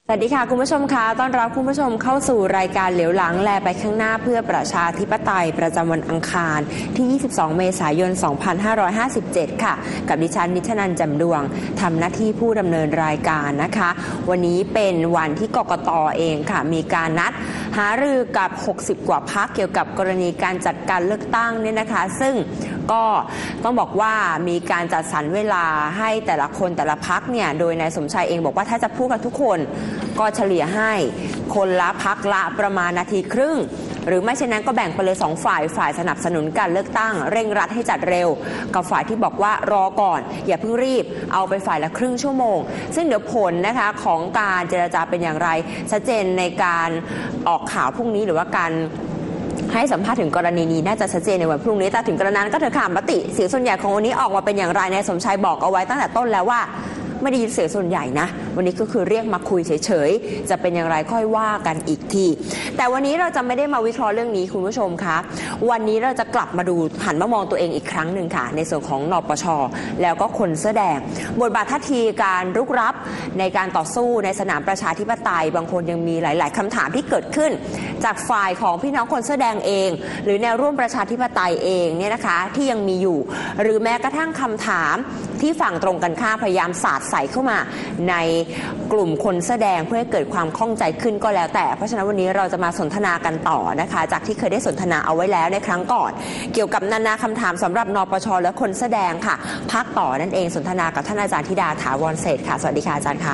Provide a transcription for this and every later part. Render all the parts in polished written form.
สวัสดีค่ะคุณผู้ชมคะต้อนรับคุณผู้ชมเข้าสู่รายการเหลียวหลังแลไปข้างหน้าเพื่อประชาธิปไตยประจำวันอังคารที่ 22 เมษายน 2557 ค่ะกับดิฉันนิชนันท์ แจ่มดวงทำหน้าที่ผู้ดำเนินรายการนะคะวันนี้เป็นวันที่กกต.เองค่ะมีการนัดหารือกับ60กว่าพรรคเกี่ยวกับกรณีการจัดการเลือกตั้งเนี่ยนะคะซึ่งก็ต้องบอกว่ามีการจัดสรรเวลาให้แต่ละคนแต่ละพรรคเนี่ยโดยนายสมชายเองบอกว่าถ้าจะพูดกับทุกคนก็เฉลี่ยให้คนละพรรคละประมาณนาทีครึ่งหรือไม่เช่นนั้นก็แบ่งไปเลย2ฝ่ายสนับสนุนการเลือกตั้งเร่งรัดให้จัดเร็วกับฝ่ายที่บอกว่ารอก่อนอย่าเพิ่งรีบเอาไปฝ่ายละครึ่งชั่วโมงซึ่งเดี๋ยวผลนะคะของการเจรจาเป็นอย่างไรชัดเจนในการออกข่าวพรุ่งนี้หรือว่าการให้สัมภาษณ์ถึงกรณีนี้น่าจะชัดเจนในวันพรุ่งนี้แต่ถึงกระนั้นก็เถอะค่ะมติเสียงส่วนใหญ่ของวันนี้ออกมาเป็นอย่างไรนายสมชายบอกเอาไว้ตั้งแต่ต้นแล้วว่าไม่ได้ยินเสียงส่วนใหญ่นะวันนี้ก็คือเรียกมาคุยเฉยๆจะเป็นอย่างไรค่อยว่ากันอีกทีแต่วันนี้เราจะไม่ได้มาวิเคราะห์เรื่องนี้คุณผู้ชมคะวันนี้เราจะกลับมาดูหันมามองตัวเองอีกครั้งหนึ่งค่ะในส่วนของนปช.แล้วก็คนเสื้อแดงบทบาทท่าทีการรุกรับในการต่อสู้ในสนามประชาธิปไตยบางคนยังมีหลายๆคำถามที่เกิดขึ้นจากฝ่ายของพี่น้องคนเสื้อแดงเองหรือแนวร่วมประชาธิปไตยเองเนี่ยนะคะที่ยังมีอยู่หรือแม้กระทั่งคำถามที่ฝั่งตรงกันข้ามพยายามสาดใส่เข้ามาในกลุ่มคนเสื้อแดงเพื่อให้เกิดความข้องใจขึ้นก็แล้วแต่เพราะฉะนั้นวันนี้เราจะมาสนทนากันต่อนะคะจากที่เคยได้สนทนาเอาไว้แล้วในครั้งก่อนเกี่ยวกับนานาคำถามสำหรับนปช.และคนเสื้อแดงค่ะภาคต่อนั่นเองสนทนากับท่านอาจารย์ธิดาถาวรเศรษฐ์ค่ะสวัสดีค่ะอาจารย์คะ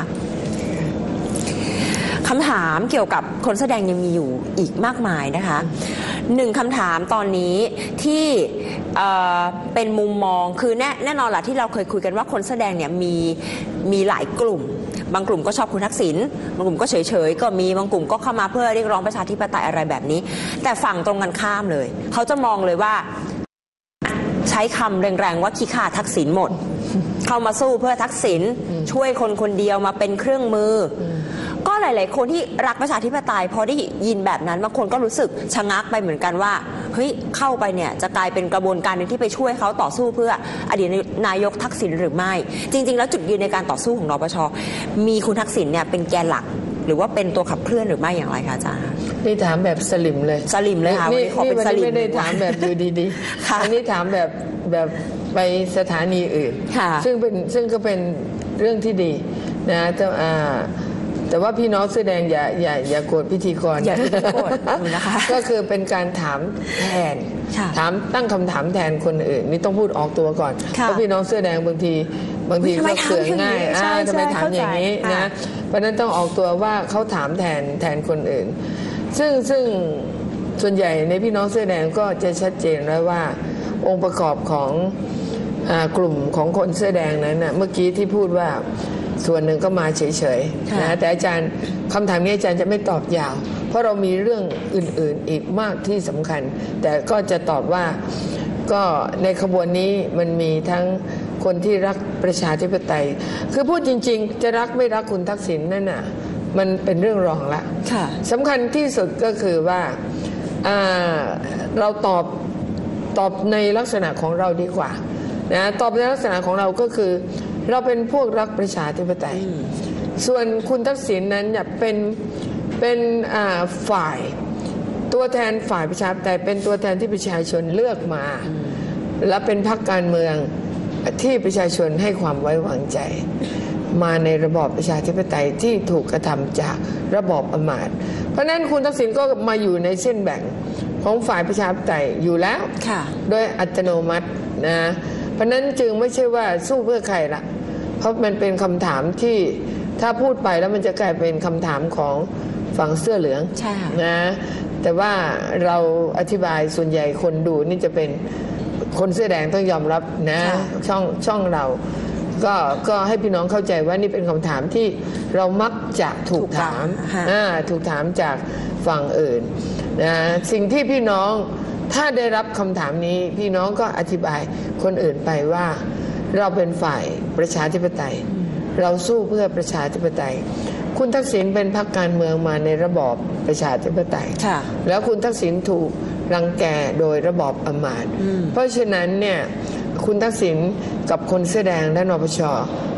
คำถามเกี่ยวกับคนแสดงยังมีอยู่อีกมากมายนะคะหนึ่งคำถามตอนนี้ที่เป็นมุมมองคือแน่นอนแหละที่เราเคยคุยกันว่าคนแสดงเนี่ยมีหลายกลุ่มบางกลุ่มก็ชอบคุณทักษิณบางกลุ่มก็เฉยๆก็มีบางกลุ่มก็เข้ามาเพื่อเรียกร้องประชาธิปไตยอะไรแบบนี้แต่ฝั่งตรงกันข้ามเลยเขาจะมองเลยว่าใช้คำแรงๆว่าขี้ข้าทักษิณหมดเข้ามาสู้เพื่อทักษิณช่วยคนคนเดียวมาเป็นเครื่องมือก็หลายๆคนที่รักประชาธิปไตยพอได้ยินแบบนั้นบางคนก็รู้สึกชะงักไปเหมือนกันว่าเฮ้ยเข้าไปเนี่ยจะกลายเป็นกระบวนการนึงที่ไปช่วยเขาต่อสู้เพื่ออดีตนายกทักษิณหรือไม่จริงๆแล้วจุดยืนในการต่อสู้ของนปช.มีคุณทักษิณเนี่ยเป็นแกนหลักหรือว่าเป็นตัวขับเคลื่อนหรือไม่อย่างไรคะอาจารย์นี่ถามแบบสลิมเลยค่ะวันนี้ขอเป็นสลิมไม่ได้ถามแบบดูดีๆอันนี้ถามแบบไปสถานีอื่นซึ่งก็เป็นเรื่องที่ดีนะแต่ว่าพี่น้องเสื้อแดงอย่าโกรธพิธีกรนะคะก็คือเป็นการถามแทนตั้งคำถามแทนคนอื่นนี่ต้องพูดออกตัวก่อนเพราะพี่น้องเสื้อแดงบางทีก็เสือง่ายทำไมถามอย่างนี้นะเพราะนั้นต้องออกตัวว่าเขาถามแทนคนอื่นซึ่งส่วนใหญ่ในพี่น้องเสื้อแดงก็จะชัดเจนแล้วว่าองค์ประกอบของกลุ่มของคนเสื้อแดงนั้นนะเมื่อกี้ที่พูดว่าส่วนหนึ่งก็มาเฉยๆนะแต่อาจารย์คำถามนี้อาจารย์จะไม่ตอบยาวเพราะเรามีเรื่องอื่นๆอีกมากที่สำคัญแต่ก็จะตอบว่าก็ในขบวนนี้มันมีทั้งคนที่รักประชาธิปไตยคือพูดจริงๆจะรักไม่รักคุณทักษิณนั่นน่ะมันเป็นเรื่องรองละสำคัญที่สุดก็คือว่าเราตอบในลักษณะของเราดีกว่านะตอบในลักษณะของเราก็คือเราเป็นพวกรักประชาธิปไตยส่วนคุณทักษิณนั้นเป็นฝ่ายตัวแทนฝ่ายประชาธิปไตยเป็นตัวแทนที่ประชาชนเลือกมาและเป็นพรรคการเมืองที่ประชาชนให้ความไว้วางใจมาในระบอบประชาธิปไตยที่ถูกกระทำจากระบอบอำมาตย์เพราะนั้นคุณทักษิณก็มาอยู่ในเส้นแบ่งของฝ่ายประชาธิปไตยอยู่แล้วโดยอัตโนมัตินะเพราะนั้นจึงไม่ใช่ว่าสู้เพื่อใครละเพราะมันเป็นคำถามที่ถ้าพูดไปแล้วมันจะกลายเป็นคำถามของฝั่งเสื้อเหลืองนะแต่ว่าเราอธิบายส่วนใหญ่คนดูนี่จะเป็นคนเสื้อแดงต้องยอมรับนะช่องเราก็ให้พี่น้องเข้าใจว่านี่เป็นคำถามที่เรามักจะถูกถามจากฝั่งอื่นนะสิ่งที่พี่น้องถ้าได้รับคำถามนี้พี่น้องก็อธิบายคนอื่นไปว่าเราเป็นฝ่ายประชาธิปไตยเราสู้เพื่อประชาธิปไตยคุณทักษิณเป็นพรรคการเมืองมาในระบอบประชาธิปไตยแล้วคุณทักษิณถูกรังแกโดยระบอบอำมาตย์เพราะฉะนั้นเนี่ยคุณทักษิณกับคนเสื้อแดงและนปช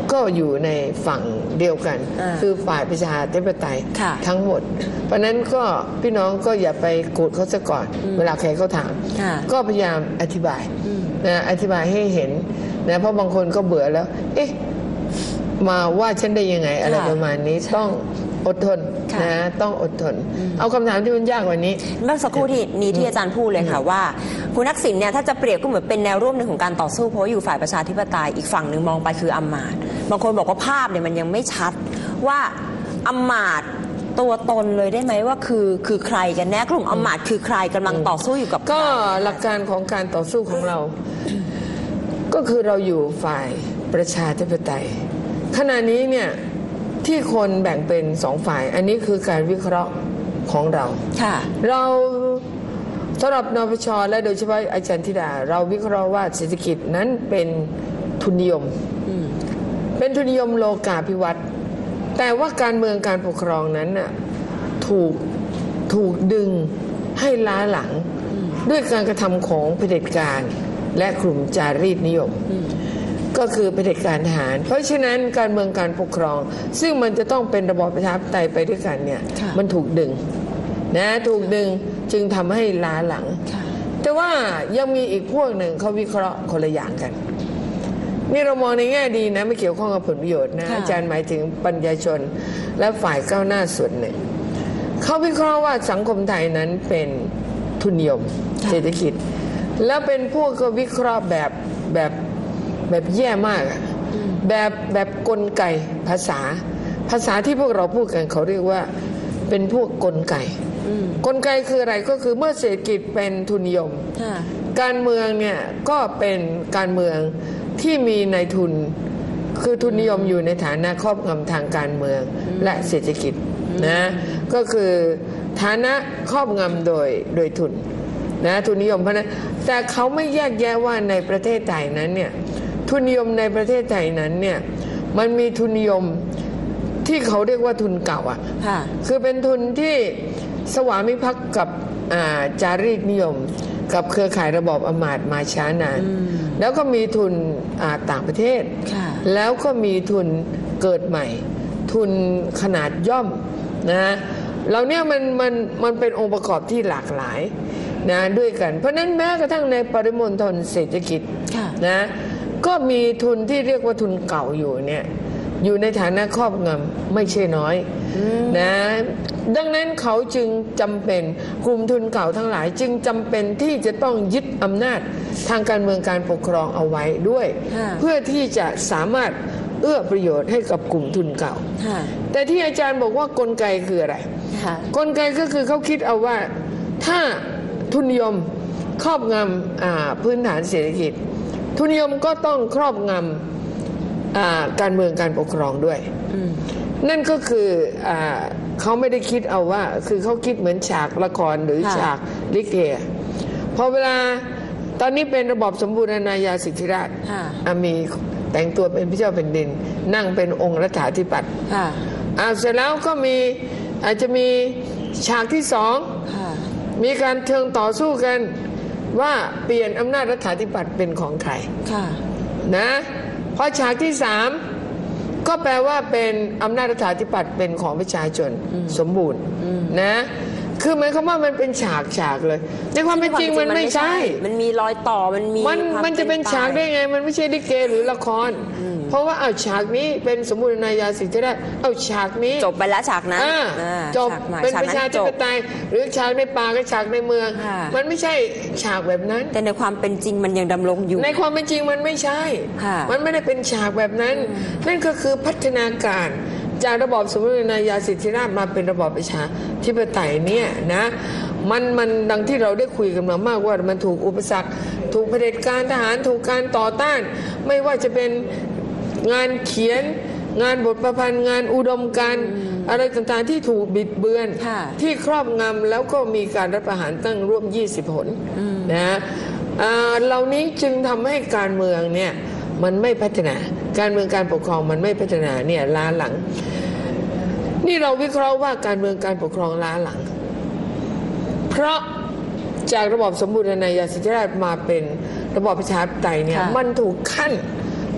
ก็อยู่ในฝั่งเดียวกันคือฝ่ายประชาธิปไตยทั้งหมดเพราะนั้นก็พี่น้องก็อย่าไปโกรธเขาซะก่อนเวลาใครเขาถามก็พยายามอธิบายนะอธิบายให้เห็นนะเพราะบางคนก็เบื่อแล้วเอ๊ะมาว่าฉันได้ยังไงอะไรประมาณนี้ต้องอดทนนะต้องอดทนเอาคำถามที่มันยากกว่านี้เมื่อสักครู่ที่อาจารย์พูดเลยค่ะว่าคุณทักษิณเนี่ยถ้าจะเปรียบก็เหมือนเป็นแนวร่วมหนึ่งของการต่อสู้เพราะอยู่ฝ่ายประชาธิปไตยอีกฝั่งหนึ่งมองไปคืออำมาตย์บางคนบอกว่าภาพเนี่ยมันยังไม่ชัดว่าอำมาตย์ตัวตนเลยได้ไหมว่าคือใครกันแน่กลุ่มอำมาตย์คือใครกำลังต่อสู้อยู่กับก็หลักการของการต่อสู้ของเราก็คือเราอยู่ฝ่ายประชาธิปไตยขณะนี้เนี่ยที่คนแบ่งเป็นสองฝ่ายอันนี้คือการวิเคราะห์ของเราเราสำหรับนปช.และโดยเฉพาะอาจารย์ธิดาเราวิเคราะห์ว่าเศรษฐกิจนั้นเป็นทุนนิยมเป็นทุนนิยมโลกาภิวัตน์แต่ว่าการเมืองการปกครองนั้นน่ะถูกดึงให้ล้าหลังด้วยการกระทำของเผด็จการและกลุ่มจารีตนิยมก็คือเผด็จการทหารเพราะฉะนั้นการเมืองการปกครองซึ่งมันจะต้องเป็นระบอบประชาธิปไตยไปด้วยกันเนี่ยมันถูกดึงนะถูกดึงจึงทำให้ล้าหลังแต่ว่ายังมีอีกพวกหนึ่งเขาวิเคราะห์คนละอย่างกันนี่เรามองในแง่ดีนะไม่เกี่ยวข้องกับผลประโยชน์นะอาจารย์หมายถึงปัญญาชนและฝ่ายก้าวหน้าส่วนหนึ่งเขาวิเคราะห์ว่าสังคมไทยนั้นเป็นทุนนิยมเศรษฐกิจแล้วเป็นพวกก็วิเคราะห์แบบแย่มากแบบกลไกภาษาที่พวกเราพูดกันเขาเรียกว่าเป็นพวกกลไกคืออะไรก็คือเมื่อเศรษฐกิจเป็นทุนนิยมการเมืองเนี่ยก็เป็นการเมืองที่มีนายทุนคือทุนนิยมอยู่ในฐานะครอบงำทางการเมืองและเศรษฐกิจนะก็คือฐานะครอบงำโดยทุนนะทุนนิยมเพราะนั้นแต่เขาไม่แยกแยะว่าในประเทศไทยนั้นเนี่ยทุนนิยมในประเทศไทยนั้นเนี่ยมันมีทุนนิยมที่เขาเรียกว่าทุนเก่าอ่ะคือเป็นทุนที่สวามิภักดิ์กับจารีตนิยมกับเครือข่ายระบอบอำมาตย์มาช้านานแล้วก็มีทุนต่างประเทศแล้วก็มีทุนเกิดใหม่ทุนขนาดย่อมนะเราเนี่ยมันเป็นองค์ประกอบที่หลากหลายนะด้วยกันเพราะนั้นแม้กระทั่งในปริมณฑลเศรษฐกิจนะก็มีทุนที่เรียกว่าทุนเก่าอยู่เนี่ยอยู่ในฐานะครอบงำไม่ใช่น้อยนะดังนั้นเขาจึงจำเป็นกลุ่มทุนเก่าทั้งหลายจึงจำเป็นที่จะต้องยึดอำนาจทางการเมืองการปกครองเอาไว้ด้วยเพื่อที่จะสามารถเอื้อประโยชน์ให้กับกลุ่มทุนเก่าแต่ที่อาจารย์บอกว่ากลไกคืออะไรกลไกก็คือเขาคิดเอาว่าถ้าทุนนิยมครอบงำพื้นฐานเศรษฐกิจทุนนิยมก็ต้องครอบงำการเมืองการปกครองด้วยนั่นก็คือเขาไม่ได้คิดเอาว่าคือเขาคิดเหมือนฉากละครหรือฉากลิเกพอเวลาตอนนี้เป็นระบอบสมบูรณาญาสิทธิราชมีแต่งตัวเป็นพระเจ้าแผ่นดินนั่งเป็นองค์รัฐาธิปัตย์เสร็จแล้วก็อาจจะมีฉากที่สองมีการเชิงต่อสู้กันว่าเปลี่ยนอำนาจรัฐาธิปัตย์เป็นของใครนะพอฉากที่สามก็แปลว่าเป็นอำนาจรัฐาธิปัตย์เป็นของประชาชนสมบูรณ์นะคือหมายความว่ามันเป็นฉากเลยในความเป็นจริงมันไม่ใช่มันมีรอยต่อมันจะเป็นฉากได้ไงมันไม่ใช่ลิเกหรือละครเพราะว่าเอาฉากนี้เป็นสมบูรณาญาสิทธิราชเอาฉากนี้จบไปแล้วฉากนั้นจบเป็นประชาธิปไตยหรือฉากในป่ากับฉากในเมืองมันไม่ใช่ฉากแบบนั้นแต่ในความเป็นจริงมันยังดำรงอยู่ในความเป็นจริงมันไม่ใช่มันไม่ได้เป็นฉากแบบนั้นนั่นก็คือพัฒนาการจากระบอบสมบูรณาญาสิทธิราชย์มาเป็นระบอบประชาธิปไตยเนี่ยนะมันดังที่เราได้คุยกันมามากว่ามันถูกอุปสรรคถูกเผด็จการทหารถูกการต่อต้านไม่ว่าจะเป็นงานเขียนงานบทประพันธ์งานอุดมการณ์อะไรต่างๆที่ถูกบิดเบือนที่ครอบงำแล้วก็มีการรัฐประหารตั้งร่วม20 หนนะเหล่านี้จึงทำให้การเมืองเนี่ยมันไม่พัฒนาการเมืองการปกครองมันไม่พัฒนาเนี่ยล้าหลังนี่เราวิเคราะห์ว่าการเมืองการปกครองล้าหลังเพราะจากระบอบสมบูรณาญาสิทธิราชย์มาเป็นระบอบประชาธิปไตยเนี่ยมันถูกขั้น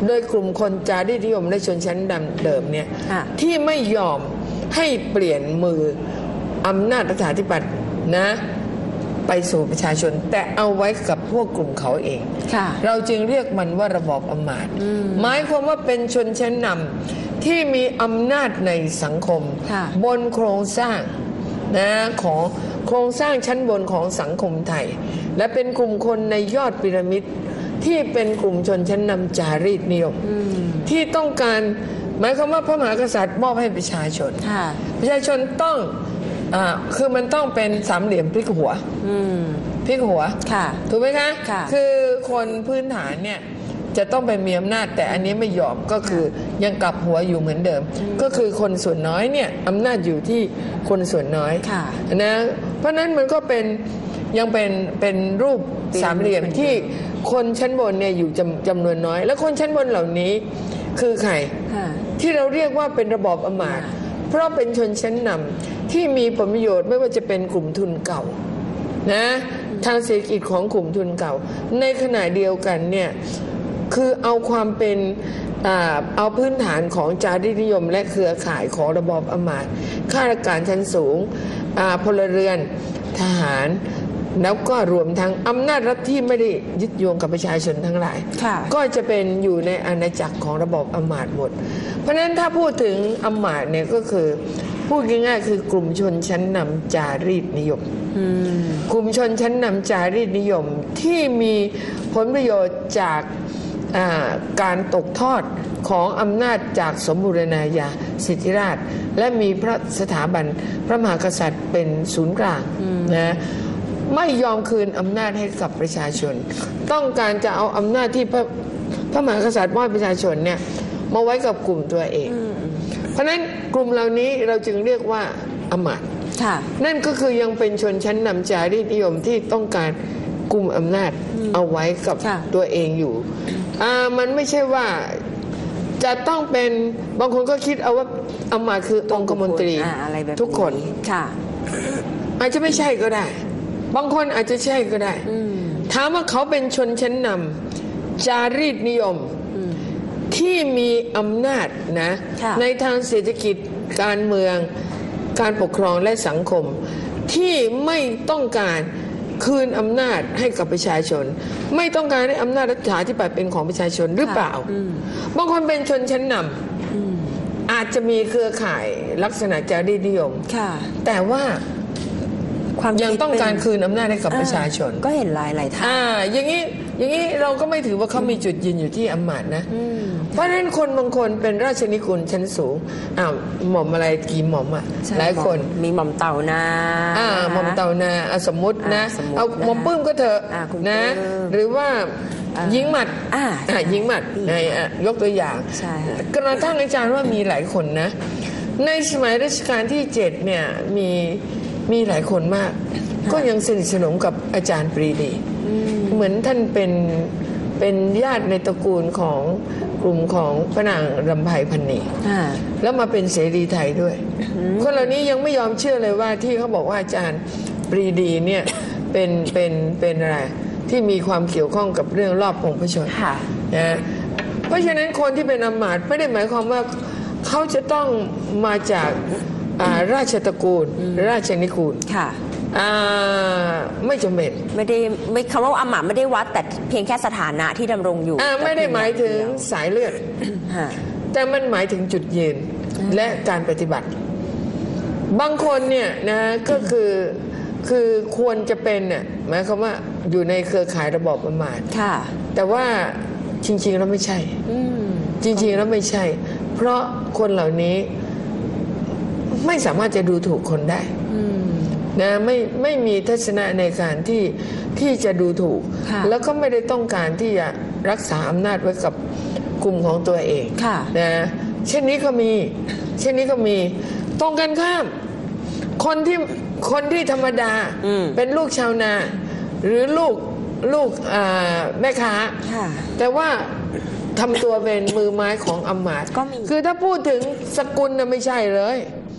โดยกลุ่มคนจารีตนิยมและชนชั้นเดิมเนี่ยค่ะที่ไม่ยอมให้เปลี่ยนมืออำนาจรัฐาธิปัตย์นะไปสู่ประชาชนแต่เอาไว้กับพวกกลุ่มเขาเองค่ะเราจึงเรียกมันว่าระบอบอำมาตย์หมายความว่าเป็นชนชั้นนำที่มีอำนาจในสังคมค่ะบนโครงสร้างนะของโครงสร้างชั้นบนของสังคมไทย และเป็นกลุ่มคนในยอดพีระมิดที่เป็นกลุ่มชนชั้นนำจารีตนิยมที่ต้องการหมายความว่าพระมหากษัตริย์มอบให้ประชาชนค่ะประชาชนต้องคือมันต้องเป็นสามเหลี่ยมพลิกหัวพลิกหัวค่ะถูกไหมคะค่ะคือคนพื้นฐานเนี่ยจะต้องไปมีอำนาจแต่อันนี้ไม่ยอมก็คือยังกลับหัวอยู่เหมือนเดิม ก็คือคนส่วนน้อยเนี่ยอำนาจอยู่ที่คนส่วนน้อยค่ะนะเพราะนั้นมันก็เป็นยังเป็นรูปสามเหลี่ยมที่คนชั้นบนเนี่ยอยู่จำนวนน้อย แล้วคนชั้นบนเหล่านี้คือใครค่ะที่เราเรียกว่าเป็นระบอบอำมาตย์เพราะเป็นชนชั้นนำที่มีผลประโยชน์ไม่ว่าจะเป็นกลุ่มทุนเก่านะทางเศรษฐกิจของกลุ่มทุนเก่า ในขณะเดียวกันเนี่ยคือเอาความเป็นเอาพื้นฐานของจารีตนิยมและเครือข่ายของระบอบอำมาตย์ข้าราชการชั้นสูงพลเรือนทหารแล้วก็รวมทั้งอำนาจรัฐที่ไม่ได้ยึดโยงกับประชาชนทั้งหลายค่ะก็จะเป็นอยู่ในอาณาจักรของระบอบอำมาตย์หมด เพราะฉะนั้นถ้าพูดถึงอำมาตย์เนี่ยก็คือพูดง่ายๆคือกลุ่มชนชั้นนำจารีตนิยมกลุ่มชนชั้นนำจารีตนิยมที่มีผลประโยชน์จากการตกทอดของอำนาจจากสมบูรณาญาสิทธิราชย์และมีพระสถาบันพระมหากษัตริย์เป็นศูนย์กลางนะไม่ยอมคืนอำนาจให้กับประชาชน ต้องการจะเอาอำนาจที่พระมหากษัตริย์มอบให้ประชาชนเนี่ยมาไว้กับกลุ่มตัวเองเพราะฉะนั้นกลุ่มเหล่านี้เราจึงเรียกว่าอำมาตย์ค่ะนั่นก็คือยังเป็นชนชั้นนำจารีตนิยมที่ต้องการกุมอำนาจเอาไว้กับค่ะตัวเองอยู่มันไม่ใช่ว่าจะต้องเป็นบางคนก็คิดเอาว่าอำมาตย์คือองคมนตรีอะไรแบบทุกคนค่ะอาจจะไม่ใช่ก็ได้ บางคนอาจจะใช่ก็ได้ถามว่าเขาเป็นชนชั้นนำจารีตนิยมที่มีอำนาจนะค่ะในทางเศรษฐกิจการเมืองการปกครองและสังคม ที่ไม่ต้องการคืนอำนาจให้กับประชาชน ไม่ต้องการให้อำนาจรัฐาธิปัตย์เป็นของประชาชนหรือเปล่า บางคนเป็นชนชั้นนำอาจจะมีเครือข่ายลักษณะจารีตนิยมค่ะแต่ว่าความยังคิดต้องการเป็นคืนอำนาจให้กับประชาชนก็เห็นหลายท่านอย่างนี้เราก็ไม่ถือว่าเขามีจุดยืนอยู่ที่อำมาตย์นะเพราะฉะนั้นคนบางคนเป็นราชนิกุลชั้นสูงหม่อมอะไรกี่หม่อมอ่ะใช่หลายคนมีหม่อมเต่านาหม่อมเต่านาสมมุตินะสมมุติเอาหม่อมปื้มก็เถอะคุณนะปลื้มหรือว่าหญิงหมัด หญิงหมัดยกตัวอย่างใช่ค่ะกระทั่งอาจารย์ว่ามีหลายคนนะในสมัยรัชกาลที่7เนี่ยมีหลายคนมาก ก็ยังสนิทสนมกับอาจารย์ปรีดีเหมือนท่านเป็นญาติในตระกูลของกลุ่มของพระนางรำไพพรรณีแล้วมาเป็นเสรีไทยด้วยคนเหล่านี้ยังไม่ยอมเชื่อเลยว่าที่เขาบอกว่าอาจารย์ปรีดีเนี่ยเป็นอะไรที่มีความเกี่ยวข้องกับเรื่องรอบองค์พระชนม์นะเพราะฉะนั้นคนที่เป็นอำมาตย์ไม่ได้หมายความว่าเขาจะต้องมาจากราชตระกูลราชนิกูลค่ะไม่จำเป็นไม่คำว่าอำมาตย์ไม่ได้วัดแต่เพียงแค่สถานะที่ดำรงอยู่ไม่ได้หมายถึงสายเลือด แต่มันหมายถึงจุดยืนและการปฏิบัติ บางคนเนี่ยนะก็คือควรจะเป็นเนี่ยหมายความว่าอยู่ในเครือข่ายระบอบอำมาตย์แต่ว่าจริงๆแล้วไม่ใช่จริงๆแล้วไม่ใช่เพราะคนเหล่านี้ไม่สามารถจะดูถูกคนได้นะไม่มีทัศนะในการที่จะดูถูกแล้วก็ไม่ได้ต้องการที่จะรักษาอำนาจไว้กับกลุ่มของตัวเองนะเช่นนี้ก็มีตรงกันข้ามคนที่ธรรมดาเป็นลูกชาวนาหรือลูกแม่ค้าแต่ว่าทำตัวเป็นมือไม้ของอำมาตย์คือถ้าพูดถึงสกุลน่ะไม่ใช่เลย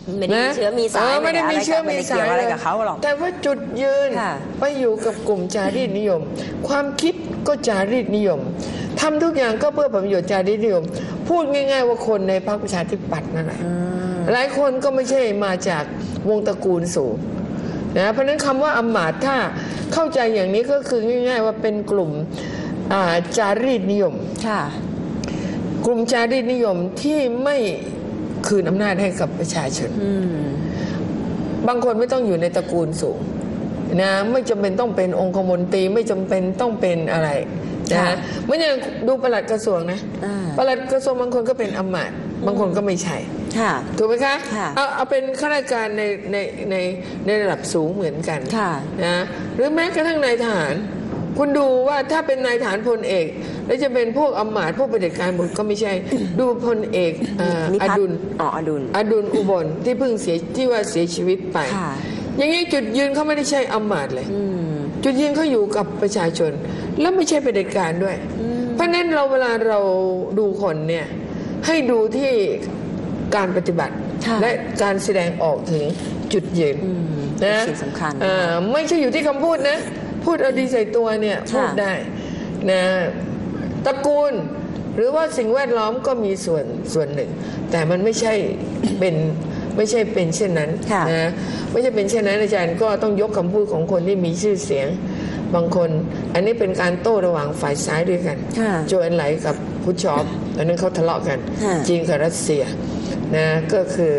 ไม่ได้มีเชื้อมีสายไม่ได้มีเชื้อมีสายอะไรกับเขาหรอกแต่ว่าจุดยืนไปอยู่กับกลุ่มจารีตนิยมความคิดก็จารีตนิยมทำทุกอย่างก็เพื่อผลประโยชน์จารีตนิยมพูดง่ายๆว่าคนในพรรคประชาธิปัตย์นั่นแหละหลายคนก็ไม่ใช่มาจากวงตระกูลสูงนะเพราะนั้นคำว่าอำมาตย์ถ้าเข้าใจอย่างนี้ก็คือง่ายๆว่าเป็นกลุ่มจารีตนิยมกลุ่มจารีตนิยมที่ไม่คืนอำนาจให้กับประชาชนบางคนไม่ต้องอยู่ในตระกูลสูงนะไม่จำเป็นต้องเป็นองคมนตรีไม่จำเป็นต้องเป็นอะไรนะไม่อย่างดูปลัดกระทรวงนะปลัดกระทรวงบางคนก็เป็นอำมาตย์บางคนก็ไม่ใช่ถูกไหมคะเอาเป็นข้าราชการในระดับสูงเหมือนกันนะหรือแม้กระทั่งนายทหารคุณดูว่าถ้าเป็นนายทหารพลเอกแล้วจะเป็นพวกอำมาตย์พวกปฏิบัติการหมดก็ไม่ใช่ดูพลเอกอดุลอุบลที่เพิ่งเสียที่ว่าเสียชีวิตไปอย่างนี้จุดยืนเขาไม่ได้ใช่อำมาตย์เลยจุดยืนเขาอยู่กับประชาชนแล้วไม่ใช่ปฏิบัติการด้วยเพราะนั้นเวลาเราดูคนเนี่ยให้ดูที่การปฏิบัติและการแสดงออกถึงจุดยืนนะสำคัญไม่ใช่อยู่ที่คำพูดนะพูดเอาดีใส่ตัวเนี่ยพูดได้นะตระกูลหรือว่าสิ่งแวดล้อมก็มีส่วนหนึ่งแต่มันไม่ใช่เป็นเช่นนั้นนะไม่ใช่เป็นเช่นนั้นอาจารย์ก็ต้องยกคำพูดของคนที่มีชื่อเสียงบางคนอันนี้เป็นการโต้ระหว่างฝ่ายซ้ายด้วยกันโจเอ็นไหลกับพุชชอปตอนนั้นเขาทะเลาะกันจีนกับรัสเซียนะก็คือ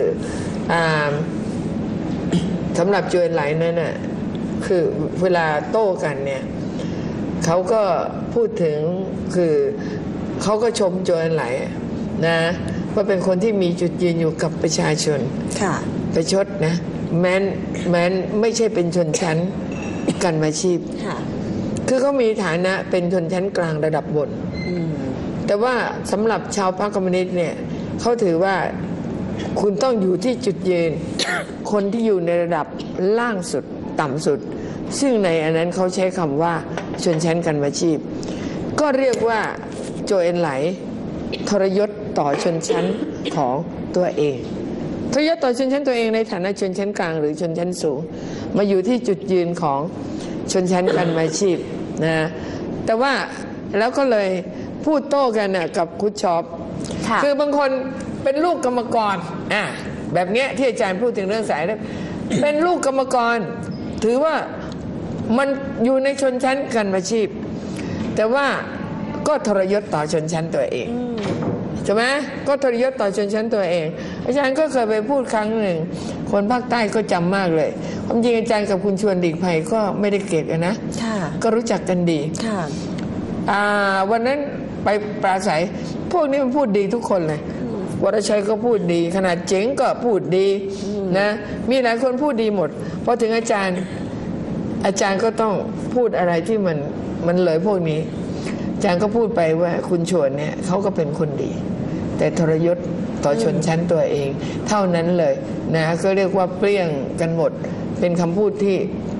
สำหรับโจเอ็นไหลนั่นน่ะคือเวลาโต้กันเนี่ยเขาก็พูดถึงคือเขาก็ชมโจเอ็นไหลนะว่าเป็นคนที่มีจุดยืนอยู่กับประชาชนประชดนะแม้นไม่ใช่เป็นชนชั้นกันอาชีพคือเขามีฐานะเป็นชนชั้นกลางระดับบนแต่ว่าสำหรับชาวพรรคคอมมิวนิสต์เนี่ยเขาถือว่าคุณต้องอยู่ที่จุดยืน คนที่อยู่ในระดับล่างสุดต่ำสุดซึ่งในอันนั้นเขาใช้คำว่าชนชั้นกันอาชีพก็เรียกว่าโจเอ็นไหลทรยศต่อชนชั้นของตัวเองทรยศต่อชนชั้นตัวเองในฐานะชนชั้นกลางหรือชนชั้นสูงมาอยู่ที่จุดยืนของชนชั้นกันอาชีพนะแต่ว่าแล้วก็เลยพูดโต้กันนะกับคุชชอปคือบางคนเป็นลูกกรรมกรแบบเนี้ยที่อาจารย์พูดถึงเรื่องสายเป็นลูกกรรมกรถือว่ามันอยู่ในชนชั้นกันอาชีพแต่ว่าก็ทรยศต่อชนชั้นตัวเองใช่ไหมก็ทรยศต่อชนชั้นตัวเองอาจารย์ก็เคยไปพูดครั้งหนึ่งคนภาคใต้ก็จำมากเลยความจริงอาจารย์กับคุณชวนหลีกภัยก็ไม่ได้เกลียดกันนะก็รู้จักกันดีวันนั้นไปปราศัยพวกนี้มันพูดดีทุกคนเลยวรชัยก็พูดดีขนาดเจ๋งก็พูดดีนะมีหลายคนพูดดีหมดพอถึงอาจารย์ก็ต้องพูดอะไรที่มันเลยพวกนี้อาจารย์ก็พูดไปว่าคุณชวนเนี่ยเขาก็เป็นคนดีแต่ทรยศต่อชนชั้นตัวเองเท่านั้นเลยนะก็เรียกว่าเปรี้ยงกันหมดเป็นคำพูดที่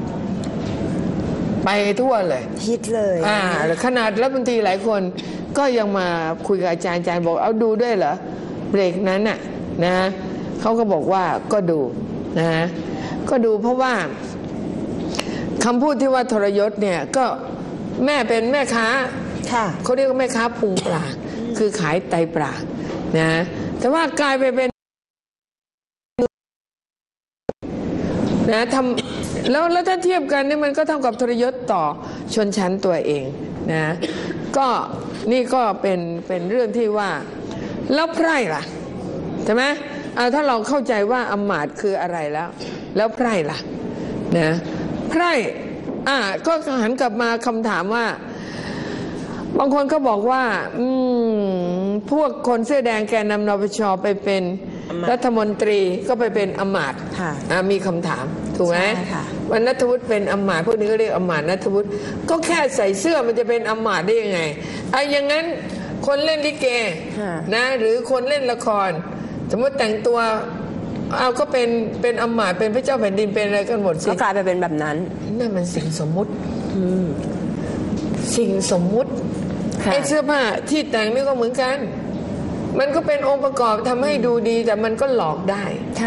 ไปทั่วเลยฮิตเลยขนาดรัฐมนตรีหลายคนก็ยังมาคุยกับอาจารย์บอกเอาดูด้วยเหรอเบรกนั้นน่ะนะเขาก็บอกว่าก็ดูนะก็ดูเพราะว่าคำพูดที่ว่าทรยศเนี่ยก็แม่เป็นแม่ค้าเขาเรียกว่าแม่ค้าพุงปลาคือขายไตปลานะแต่ว่ากลายไปเป็นนะทำแล้วถ้าเทียบกันนี่มันก็เท่ากับทรยศต่อชนชั้นตัวเองนะก็นี่ก็เป็นเรื่องที่ว่าแล้วไพร่ล่ะใช่ไหมถ้าเราเข้าใจว่าอำมาตย์คืออะไรแล้วไพร่ล่ะนะไพร่ก็หันกลับมาคำถามว่าบางคนก็บอกว่าพวกคนเสื้อแดงแกนนำนปชไปเป็นรัฐมนตรีก็ไปเป็นอำมาตย์มีคำถามถูกไหมวันณัฐวุฒิเป็นอำมาตย์พวกนี้ก็เรียกอำมาตย์ณัฐวุฒิก็แค่ใส่เสื้อมันจะเป็นอำมาตย์ได้ยังไงอย่างนั้นคนเล่นลิเกนะหรือคนเล่นละครสมมติแต่งตัวก็เป็นอำมาตย์เป็นพระเจ้าแผ่นดินเป็นอะไรกันหมดสิก็กลายไปเป็นแบบนั้นนั่นมันสิ่งสมมุติสิ่งสมมุติไอ้เสื้อผ้าที่แต่งนี่ก็เหมือนกันมันก็เป็นองค์ประกอบทำให้ดูดีแต่มันก็หลอกได้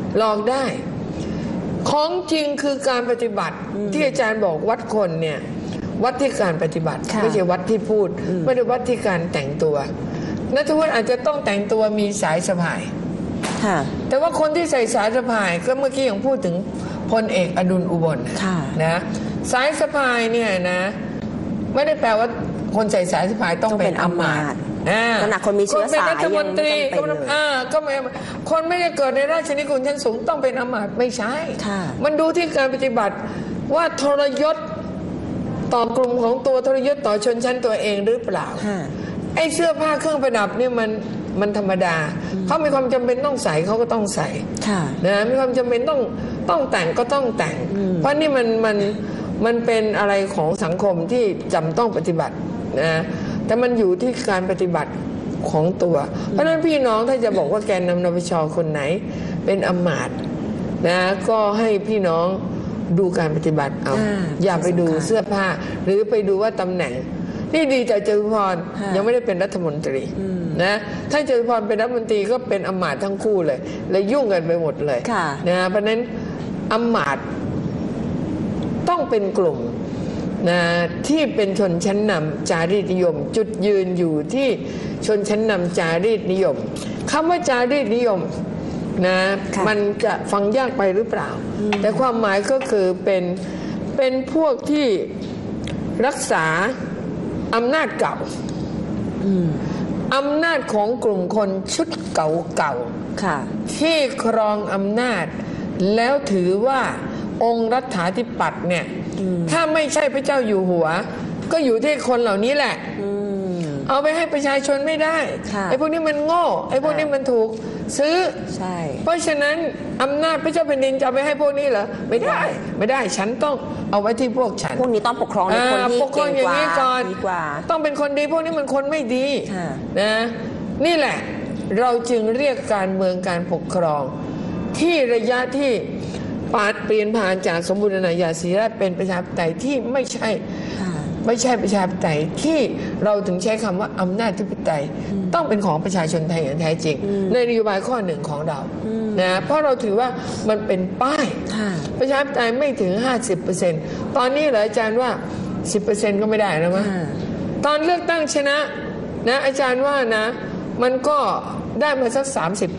หลอกได้ของจริงคือการปฏิบัติที่อาจารย์บอกวัดคนเนี่ยวัดที่การปฏิบัติไม่ใช่วัดที่พูดไม่ได้วัดที่การแต่งตัวนัทวุฒิอาจจะต้องแต่งตัวมีสายสะพายแต่ว่าคนที่ใส่สายสะพายก็เมื่อกี้อย่างพูดถึงพลเอกอดุลอุบลนะสายสะพายเนี่ยนะไม่ได้แปลว่าคนใส่สายสะพายต้องเป็นอำมาตย์ขณะคนมีเชื้อสายรัฐมนตรีก็ไม่คนไม่ได้เกิดในราชนิกูลชั้นสูงต้องเป็นอำมาตย์ไม่ใช่มันดูที่การปฏิบัติว่าทรยศต่อกลุ่มของตัวทรยศต่อชนชั้นตัวเองหรือเปล่าไอ้เสื้อผ้าเครื่องประดับเนี่ยมันธรรมดาเขามีความจำเป็นต้องใส่เขาก็ต้องใส่นะมีความจำเป็นต้องแต่งก็ต้องแต่งเพราะนี่มันเป็นอะไรของสังคมที่จำต้องปฏิบัตินะแต่มันอยู่ที่การปฏิบัติของตัวเพราะฉะนั้นพี่น้องถ้าจะบอกว่าแกนนำนปช.คนไหนเป็นอำมาตย์นะก็ให้พี่น้องดูการปฏิบัติเอาอย่าไปดูเสื้อผ้าหรือไปดูว่าตำแหน่งนี่ดีใจจตุพรยังไม่ได้เป็นรัฐมนตรีนะถ้าจตุพรเป็นรัฐมนตรีก็เป็นอำมาตย์ทั้งคู่เลยยุ่งกันไปหมดเลยนะเพราะนั้นอำมาตย์ต้องเป็นกลุ่มนะที่เป็นชนชั้นนำจารีตนิยมจุดยืนอยู่ที่ชนชั้นนำจารีตนิยมคำว่าจารีตนิยมนะมันจะฟังยากไปหรือเปล่าแต่ความหมายก็คือเป็นพวกที่รักษาอำนาจเก่าอำนาจของกลุ่มคนชุดเก่าๆที่ครองอำนาจแล้วถือว่าองค์รัฐาธิปัตย์เนี่ยถ้าไม่ใช่พระเจ้าอยู่หัวก็อยู่ที่คนเหล่านี้แหละเอาไปให้ประชาชนไม่ได้ไอ้พวกนี้มันโง่ไอ้พวกนี้มันถูกซื้อเพราะฉะนั้นอำนาจพระเจ้าแผ่นดินจะเอาไปให้พวกนี้เหรอไม่ได้ฉันต้องเอาไว้ที่พวกฉันพวกนี้ต้องปกครองในคนที่เก่งกว่าดีกว่าต้องเป็นคนดีพวกนี้มันคนไม่ดีนะนี่แหละเราจึงเรียกการเมืองการปกครองที่ระยะที่เปลี่ยนผ่านจากสมบูรณาญาสิทธิราชย์เป็นประชาธิปไตยที่ไม่ใช่ประชาธิปไตยที่เราถึงใช้คำว่าอำนาจธิปไตยต้องเป็นของประชาชนไทยอย่างแท้จริงในนโยบายข้อหนึ่งของเรานะเพราะเราถือว่ามันเป็นป้ายประชาธิปไตยไม่ถึง 50% ตอนนี้เหรออาจารย์ว่า 10% ก็ไม่ได้นะมั้ยตอนเลือกตั้งชนะนะอาจารย์ว่านะมันก็ได้มาสัก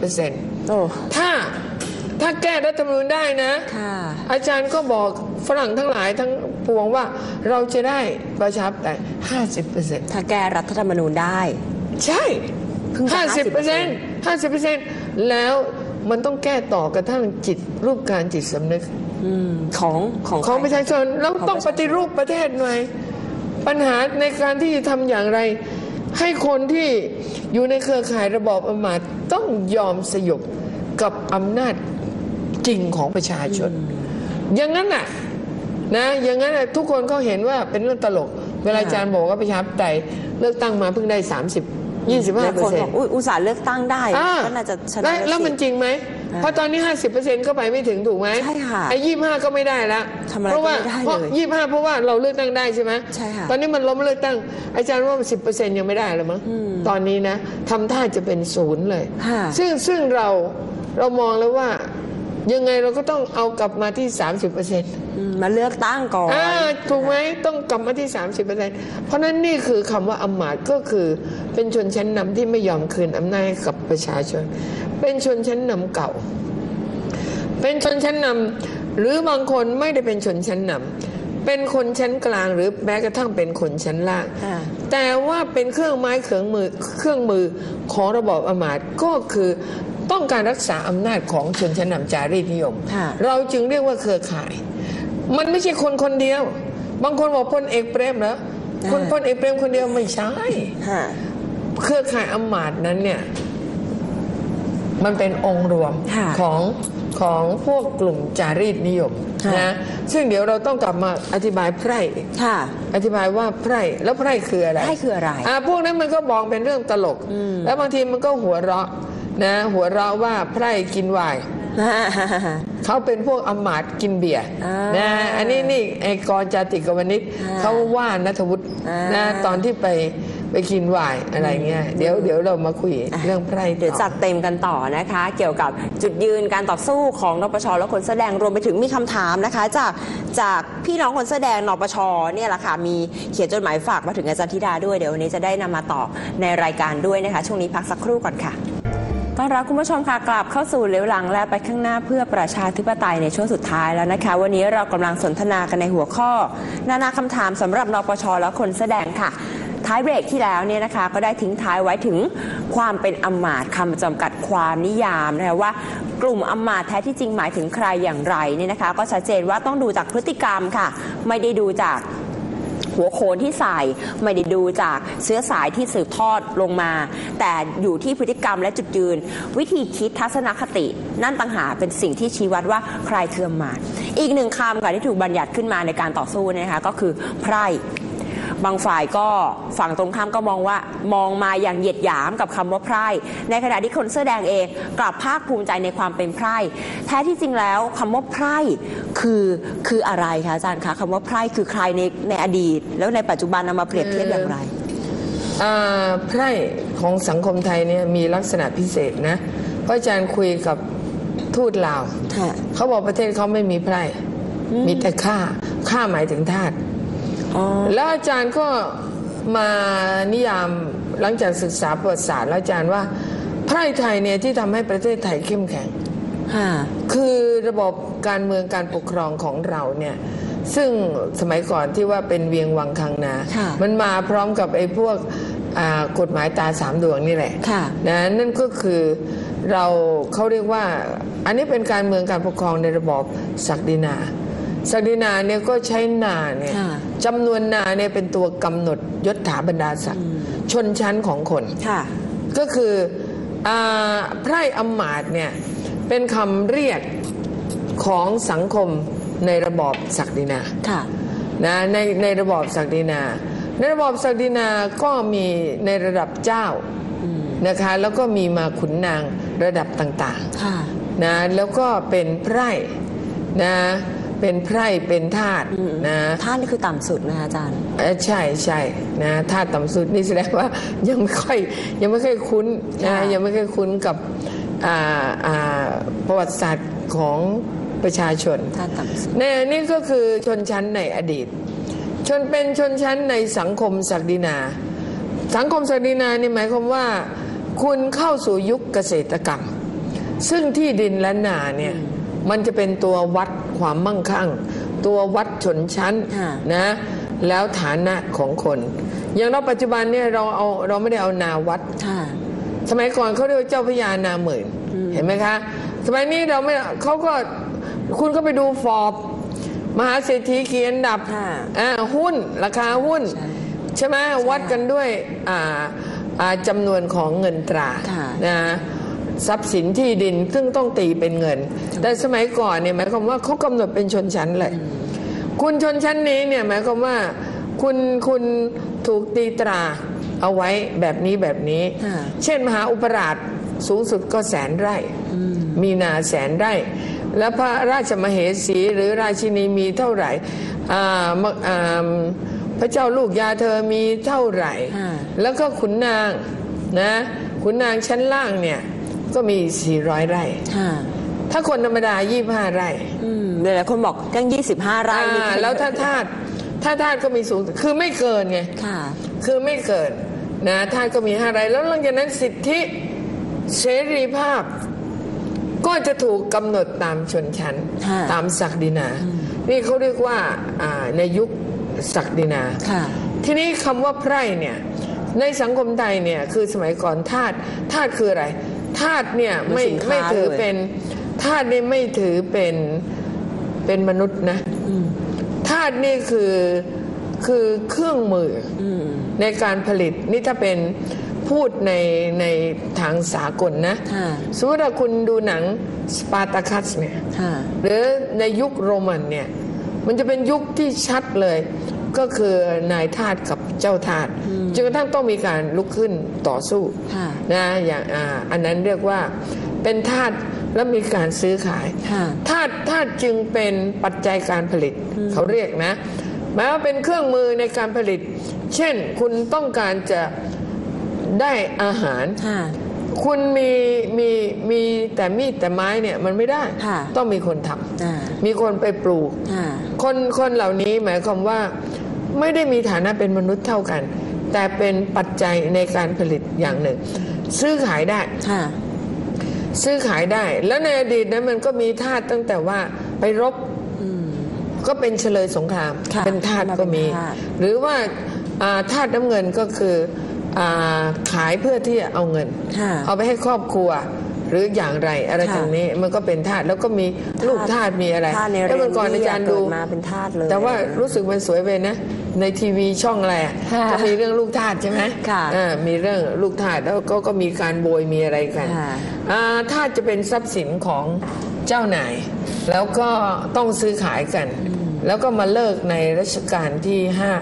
30% ถ้าแก้รัฐธรรมนูญได้นะอาจารย์ก็บอกฝรั่งทั้งหลายทั้งปวงว่าเราจะได้ประชาธิปไตย 50% ถ้าแก้รัฐธรรมนูญได้ใช่ 50% แล้วมันต้องแก้ต่อกระทั่งรูปการจิตสำนึกของประชาชนแล้วต้องปฏิรูปประเทศหน่อยปัญหาในการที่จะทำอย่างไรให้คนที่อยู่ในเครือข่ายระบอบอำมาตย์ต้องยอมสยบกับอำนาจจริงของประชาชนอย่างนั้นน่ะนะอย่างนั้นน่ะทุกคนก็เห็นว่าเป็นเรื่องตลกเวลาอาจารย์บอกว่าประชาธิปไตยเลือกตั้งมาเพิ่งได้ 25% อุตส่าห์เลือกตั้งได้ก็น่าจะชนะแล้วมันจริงไหมเพราะตอนนี้ 50% ก็ไปไม่ถึงถูกไหมใช่ค่ะไอ้25ก็ไม่ได้แล้วเพราะว่า25เพราะว่าเราเลือกตั้งได้ใช่ไหมใช่ค่ะตอนนี้มันล้มเลือกตั้งอาจารย์ว่า 10% ยังไม่ได้หรอมั้งตอนนี้นะทำท่าจะเป็น0เลยซึ่งเรามองแล้วว่ายังไงเราก็ต้องเอากลับมาที่ 30% มาเลือกตั้งก่อนถูกไหมต้องกลับมาที่ 30% เพราะนั้นนี่คือคำว่าอำมาตย์ก็คือเป็นชนชั้นนำที่ไม่ยอมคืนอำนาจให้กับประชาชนเป็นชนชั้นนำเก่าเป็นชนชั้นนำหรือบางคนไม่ได้เป็นชนชั้นนำเป็นคนชั้นกลางหรือแม้กระทั่งเป็นคนชั้นล่างแต่ว่าเป็นเครื่องไม้เครื่องมือของระบอบอำมาตย์ก็คือต้องการรักษาอำนาจของชนชั้นนำจารีตนิยมเราจึงเรียกว่าเครือข่ายมันไม่ใช่คนเดียวบางคนบอกพลเอกเปรมเหรอพลเอกเปรมคนเดียวไม่ใช่เครือข่ายอำมาตย์นั้นเนี่ยมันเป็นองค์รวมของพวกกลุ่มจารีตนิยมนะซึ่งเดี๋ยวเราต้องกลับมาอธิบายไพร่อธิบายว่าไพร่แล้วไพร่คืออะไรพวกนั้นมันก็มองเป็นเรื่องตลกแล้วบางทีมันก็หัวเราะว่าไพร่กินไวน์เขาเป็นพวกอำมาตย์กินเบียร์นะอันนี้นี่ไอ้กรจาติกวณิชเขาว่าณัฐวุฒินะตอนที่ไปกินไวน์อะไรเงี้ยเดี๋ยวเรามาคุยเรื่องไพร่เดี๋ยวจัดเต็มกันต่อนะคะเกี่ยวกับจุดยืนการต่อสู้ของนปช.และคนแสดงรวมไปถึงมีคำถามนะคะจากพี่น้องคนแสดงนปช.เนี่ยแหละค่ะมีเขียนจดหมายฝากมาถึงอาจารย์ธิดาด้วยเดี๋ยววันนี้จะได้นำมาต่อในรายการด้วยนะคะช่วงนี้พักสักครู่ก่อนค่ะต้อนรับคุณผู้ชมค่ะกลับเข้าสู่เลี้ยวหลังและไปข้างหน้าเพื่อประชาธิปไตยในช่วงสุดท้ายแล้วนะคะวันนี้เรากำลังสนทนากันในหัวข้อนานาคำถามสำหรับนปช.และคนแสดงค่ะท้ายเบรกที่แล้วเนี่ยนะคะก็ได้ทิ้งท้ายไว้ถึงความเป็นอำมาตย์คำจำกัดความนิยามนะคะว่ากลุ่มอำมาตย์แท้ที่จริงหมายถึงใครอย่างไรเนี่ยนะคะก็ชัดเจนว่าต้องดูจากพฤติกรรมค่ะไม่ได้ดูจากหัวโขนที่ใส่ไม่ได้ดูจากเชื้อสายที่สืบทอดลงมาแต่อยู่ที่พฤติกรรมและจุดยืนวิธีคิดทัศนคตินั่นต่างหากเป็นสิ่งที่ชี้วัดว่าใครคืออำมาตย์อีกหนึ่งคำค่ะที่ถูกบัญญัติขึ้นมาในการต่อสู้นะคะก็คือไพร่บางฝ่ายก็ฝั่งตรงข้ามก็มองมาอย่างเหยียดหยามกับคำว่าไพร่ในขณะที่คนเสื้อแดงเองกลับภาคภูมิใจในความเป็นไพร่แท้ที่จริงแล้วคำว่าไพร่คืออะไรคะอาจารย์คะคำว่าไพร่คือใครในอดีตแล้วในปัจจุบันนำมาเปรียบเทียบอย่างไรไพร่ของสังคมไทยเนี่ยมีลักษณะพิเศษนะเพราะอาจารย์คุยกับทูตลาวเขาบอกประเทศเขาไม่มีไพร่มีแต่ฆ่าหมายถึงทาสแล้วอาจารย์ก็มานิยามหลังจากศึกษาประวัติศาสตร์แล้วอาจารย์ว่าไพร่ไทยเนี่ยที่ทำให้ประเทศไทยเข้มแข็งคือระบบการเมืองการปกครองของเราเนี่ยซึ่งสมัยก่อนที่ว่าเป็นเวียงวังคังนามันมาพร้อมกับไอ้พวกกฎหมายตาสามดวงนี่แหละนะนั่นก็คือเขาเรียกว่าอันนี้เป็นการเมืองการปกครองในระบอบศักดินาเนี่ยก็ใช้นาเนี่ยจำนวนนาเนี่ยเป็นตัวกำหนดยศถาบรรดาศักดิ์ชนชั้นของคนก็คือไพร่อำมาตย์เนี่ยเป็นคำเรียกของสังคมในระบอบศักดินานะในระบอบศักดินาในระบอบศักดินาก็มีในระดับเจ้านะคะแล้วก็มีมาขุนนางระดับต่างๆนะแล้วก็เป็นไพร่นะเป็นไพร่เป็นทาสนะทาสนี่คือต่ำสุดนะคะอาจารย์ใช่นะทาสต่ำสุดนี่แสดงว่ายังไม่ค่อยคุ้นนะยังไม่ค่อยคุ้นกับประวัติศาสตร์ของประชาชนทาสต่ำสุดนี่ก็คือชนชั้นในอดีตเป็นชนชั้นในสังคมศักดินาสังคมศักดินานี่หมายความว่าคุณเข้าสู่ยุคเกษตรกรรมซึ่งที่ดินและนาเนี่ยมันจะเป็นตัววัดความมั่งคั่งตัววัดชนชั้นนะแล้วฐานะของคนอย่างเราปัจจุบันเนี่ยเราไม่ได้เอานาวัดสมัยก่อนเขาเรียกว่าเจ้าพระยานาหมื่นเห็นไหมคะสมัยนี้เราไม่เขาก็คุณก็ไปดูฟอร์บมหาเศรษฐีกี่อันดับหุ้นราคาหุ้นใช่ไหมวัดกันด้วยจำนวนของเงินตรานะทรัพย์สินที่ดินซึ่งต้องตีเป็นเงินแต่สมัยก่อนเนี่ยหมายความว่าเขากำหนดเป็นชนชั้นเลยคุณชนชั้นนี้เนี่ยหมายความว่าคุณถูกตีตราเอาไว้แบบนี้เช่นมหาอุปราชสูงสุดก็100,000 ไร่มีนา100,000 ไร่แล้วพระราชมเหสีหรือราชินีมีเท่าไหร่พระเจ้าลูกยาเธอมีเท่าไหร่แล้วก็ขุนนางนะขุนนางชั้นล่างเนี่ยก็มี400 ไร่ถ้าคนธรรมดา25 ไร่หลายคนบอกตั้ง25 ไร่แล้วถ้าทาสก็มีสูงคือไม่เกินไงคือไม่เกินนะทาสก็มี5 ไร่แล้วหลังจากนั้นสิทธิเสรีภาพก็จะถูกกำหนดตามชนชั้นตามศักดินานี่เขาเรียกว่าในยุคศักดินาทีนี้คำว่าไพร่เนี่ยในสังคมไทยเนี่ยคือสมัยก่อนทาสคืออะไรทาสเนี่ยไม่ถือเป็นทาสนี่ไม่ถือเป็นมนุษย์นะทาสนี่คือเครื่องมือในการผลิตนี่ถ้าเป็นพูดในทางสากลนะสมมติว่าคุณดูหนังสปาร์ตาคัสเนี่ยหรือในยุคโรมันเนี่ยมันจะเป็นยุคที่ชัดเลยก็คือนายทาสกับเจ้าทาสจนกระทั่งต้องมีการลุกขึ้นต่อสู้นะอย่างอันนั้นเรียกว่าเป็นทาสแล้วมีการซื้อขายธาตุจึงเป็นปัจจัยการผลิตเขาเรียกนะหมายว่าเป็นเครื่องมือในการผลิตเช่นคุณต้องการจะได้อาหารคุณมีแต่มีดแต่ไม้เนี่ยมันไม่ได้ต้องมีคนทำมีคนไปปลูกคนเหล่านี้หมายความว่าไม่ได้มีฐานะเป็นมนุษย์เท่ากันแต่เป็นปัจจัยในการผลิตอย่างหนึ่งซื้อขายได้ซื้อขายได้แล้วในอดีตนั้นมันก็มีทาสตั้งแต่ว่าไปรบก็เป็นเฉลยสงครามเป็นทาสก็มีหรือว่าทาสน้ำเงินก็คือขายเพื่อที่จะเอาเงินเอาไปให้ครอบครัวหรืออย่างไรอะไรตรงนี้มันก็เป็นทาสแล้วก็มีลูกทาสมีอะไรแล้วเมื่อก่อนอาจารย์ดูมาเป็นทาสเลยแต่ว่ารู้สึกมันสวยไปนะในทีวีช่องอะไรก็มีเรื่องลูกทาสใช่ไหมมีเรื่องลูกทาสแล้วก็มีการโบยมีอะไรกันทาสจะเป็นทรัพย์สินของเจ้านายแล้วก็ต้องซื้อขายกันแล้วก็มาเลิกในรัชกาลที่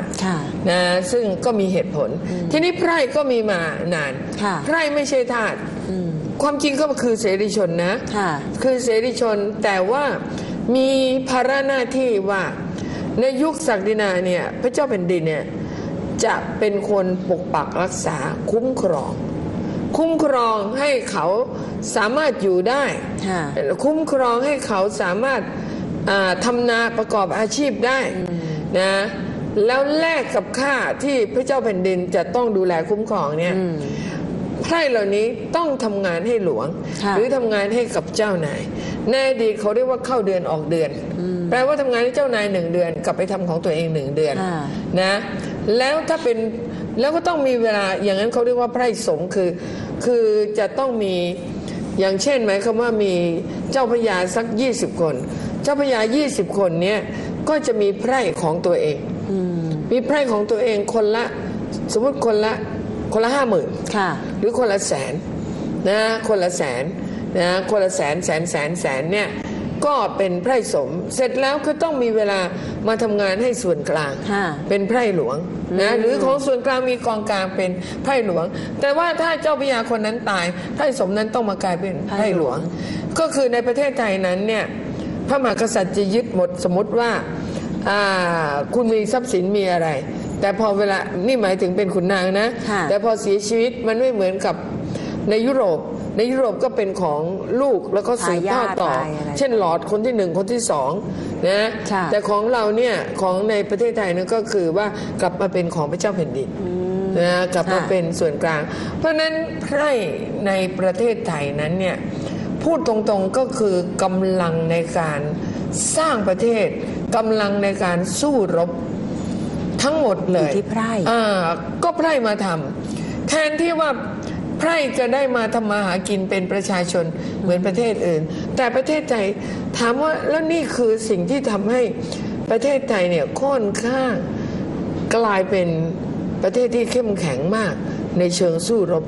5นะซึ่งก็มีเหตุผลทีนี้ไพร่ก็มีมานานไพร่ไม่ใช่ทาสความจริงก็คือเสรีชนนะคือเสรีชนแต่ว่ามีภาระหน้าที่ว่าในยุคศักดินาเนี่ยพระเจ้าแผ่นดินเนี่ยจะเป็นคนปกปักรักษาคุ้มครองให้เขาสามารถอยู่ได้คุ้มครองให้เขาสามารถทำนาประกอบอาชีพได้นะแล้วแลกกับค่าที่พระเจ้าแผ่นดินจะต้องดูแลคุ้มครองเนี่ยไพร่เหล่านี้ต้องทำงานให้หลวงหรือทำงานให้กับเจ้านายในอดีตเขาเรียกว่าเข้าเดือนออกเดือนแปลว่าทำงานให้เจ้านาย1 เดือนกลับไปทำของตัวเอง1 เดือนนะแล้วถ้าเป็นแล้วก็ต้องมีเวลาอย่างนั้นเขาเรียกว่าไพร่สงฆ์คือจะต้องมีอย่างเช่นหมายความว่ามีเจ้าพระยาสัก20 คนเจ้าพระยา20 คนเนี้ยก็จะมีไพร่ของตัวเองมีไพร่ของตัวเองคนละสมมติคนละ50,000หรือคนละ100,000นะคนละ100,000นะคนละแสนเนี่ยก็เป็นไพร่สมเสร็จแล้วก็ต้องมีเวลามาทำงานให้ส่วนกลางเป็นไพร่หลวงนะหรือของส่วนกลางมีกองกลางเป็นไพร่หลวงแต่ว่าถ้าเจ้าพระยาคนนั้นตายไพร่สมนั้นต้องมากลายเป็นไพร่หลวงก็คือในประเทศไทยนั้นเนี่ยพระมหากษัตริย์จะยึดหมดสมมติว่าคุณมีทรัพย์สินมีอะไรแต่พอเวลานี่หมายถึงเป็นขุนนางนะแต่พอเสียชีวิตมันไม่เหมือนกับในยุโรปก็เป็นของลูกแล้วก็สืบทอดต่อเช่นหลอดคนที่1คนที่2นะแต่ของเราเนี่ยของในประเทศไทยนั่นก็คือว่ากลับมาเป็นของพระเจ้าแผ่นดินนะกลับมาเป็นส่วนกลางเพราะนั้นไพร่ในประเทศไทยนั้นเนี่ยพูดตรงๆก็คือกำลังในการสร้างประเทศกำลังในการสู้รบทั้งหมดเลยที่ไพร่ก็ไพร่มาทำแทนที่ว่าไพร่จะได้มาทำมาหากินเป็นประชาชนเหมือนประเทศอื่นแต่ประเทศไทยถามว่าแล้วนี่คือสิ่งที่ทำให้ประเทศไทยเนี่ยค่อนข้างกลายเป็นประเทศที่เข้มแข็งมากในเชิงสู้รบ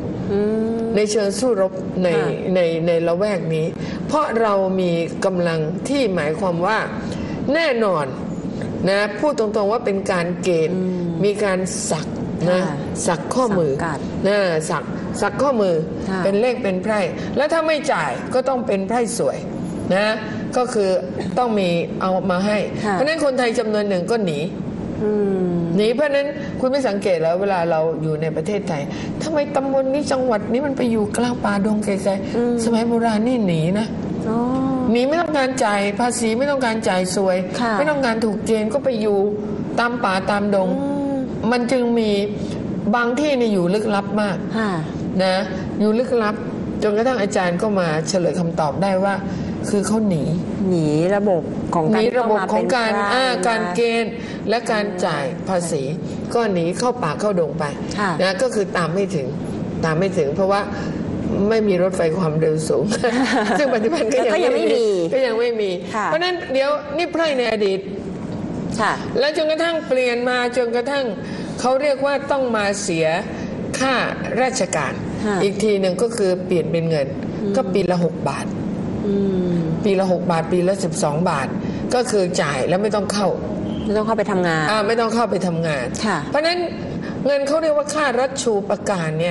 ในละแวกนี้เพราะเรามีกำลังที่หมายความว่าแน่นอนนะพูดตรงๆว่าเป็นการเกณฑ์มีการสักนะสักข้อมือนะสักข้อมือเป็นเลขเป็นไพร่แล้วถ้าไม่จ่ายก็ต้องเป็นไพร่สวยนะก็คือต้องมีเอามาให้เพราะนั้นคนไทยจำนวนหนึ่งก็หนีเพราะนั้นคุณไม่สังเกตแล้วเวลาเราอยู่ในประเทศไทยทำไมตำบลนี้จังหวัดนี้มันไปอยู่กลางป่าดงไกลๆสมัยโบราณนี่หนีนะหนีไม่ต้องการจ่ายภาษีไม่ต้องการจ่ายสวยไม่ต้องการถูกเกณฑ์ก็ไปอยู่ตามป่าตามดงมันจึงมีบางที่นี่อยู่ลึกลับมากนะอยู่ลึกลับจนกระทั่งอาจารย์ก็มาเฉลยคำตอบได้ว่าคือเขาหนีระบบของการเกณฑ์และการจ่ายภาษีก็หนีเข้าป่าเข้าดงไปนะก็คือตามไม่ถึงเพราะว่าไม่มีรถไฟความเร็วสูงซึ่งปัจจุบันก็ยังไม่มีเพราะนั้นเดี๋ยวนี่ไพร่ในอดีตแล้วจนกระทั่งเปลี่ยนมาจนกระทั่งเขาเรียกว่าต้องมาเสียค่าราชการอีกทีหนึ่งก็คือเปลี่ยนเป็นเงินก็ปีละ6 บาทปีละ6 บาทปีละ12 บาทก็คือจ่ายแล้วไม่ต้องเข้าไปทำงานไม่ต้องเข้าไปทำงานเพราะนั้นเงินเขาเรียกว่าค่ารัชชูปการเนี่ย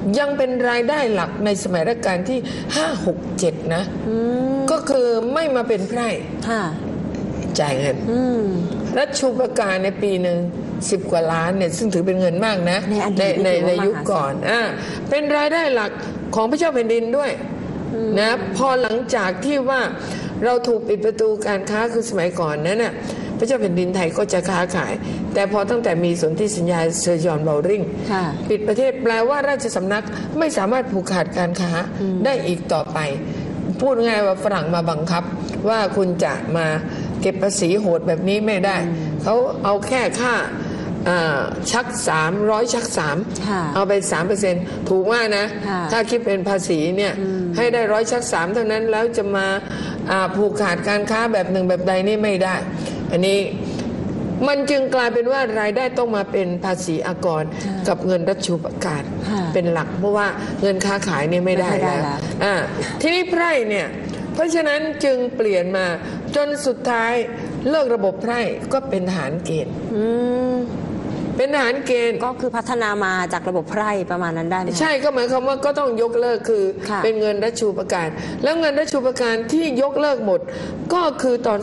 ยังเป็นรายได้หลักในสมัยรัชกาลที่5 6 7นะก็คือไม่มาเป็นไพร่จ่ายเงินรัชชูปการในปีหนึ่ง10 กว่าล้านเนี่ยซึ่งถือเป็นเงินมากนะในยุคก่อนเป็นรายได้หลักของพระเจ้าแผ่นดินด้วยนะพอหลังจากที่ว่าเราถูกปิดประตูการค้าคือสมัยก่อนนั้นน่ะพระเจ้าแผ่นดินไทยก็จะค้าขายแต่พอตั้งแต่มีสนธิสัญญาเซอร์จอห์น เบลริงปิดประเทศแปลว่าราชสำนักไม่สามารถผูกขาดการค้าได้อีกต่อไปพูดง่ายว่าฝรั่งมาบังคับว่าคุณจะมาเก็บภาษีโหดแบบนี้ไม่ได้เขาเอาแค่ค่าชัก300ชัก3เอาไป 3% ถูกมากนะถ้าคิดเป็นภาษีเนี่ยให้ได้100ชัก3เท่านั้นแล้วจะมาผูกขาดการค้าแบบหนึ่งแบบใดนี่ไม่ได้อันนี้มันจึงกลายเป็นว่ารายได้ต้องมาเป็นภาษีอากรกับเงินรัชชูปการเป็นหลักเพราะว่าเงินค้าขายเนี่ยไม่ได้แล้วทีนี้ไพร่เนี่ยเพราะฉะนั้นจึงเปลี่ยนมาจนสุดท้ายเลิกระบบไพร่ก็เป็นทหารเกณฑ์เป็นทหารเกณฑ์ก็คือพัฒนามาจากระบบไพร่ประมาณนั้นได้ไหมใช่ก็หมายความว่าก็ต้องยกเลิกคือเป็นเงินรัชชูปการแล้วเงินรัชชูปการที่ยกเลิกหมดก็คือตอน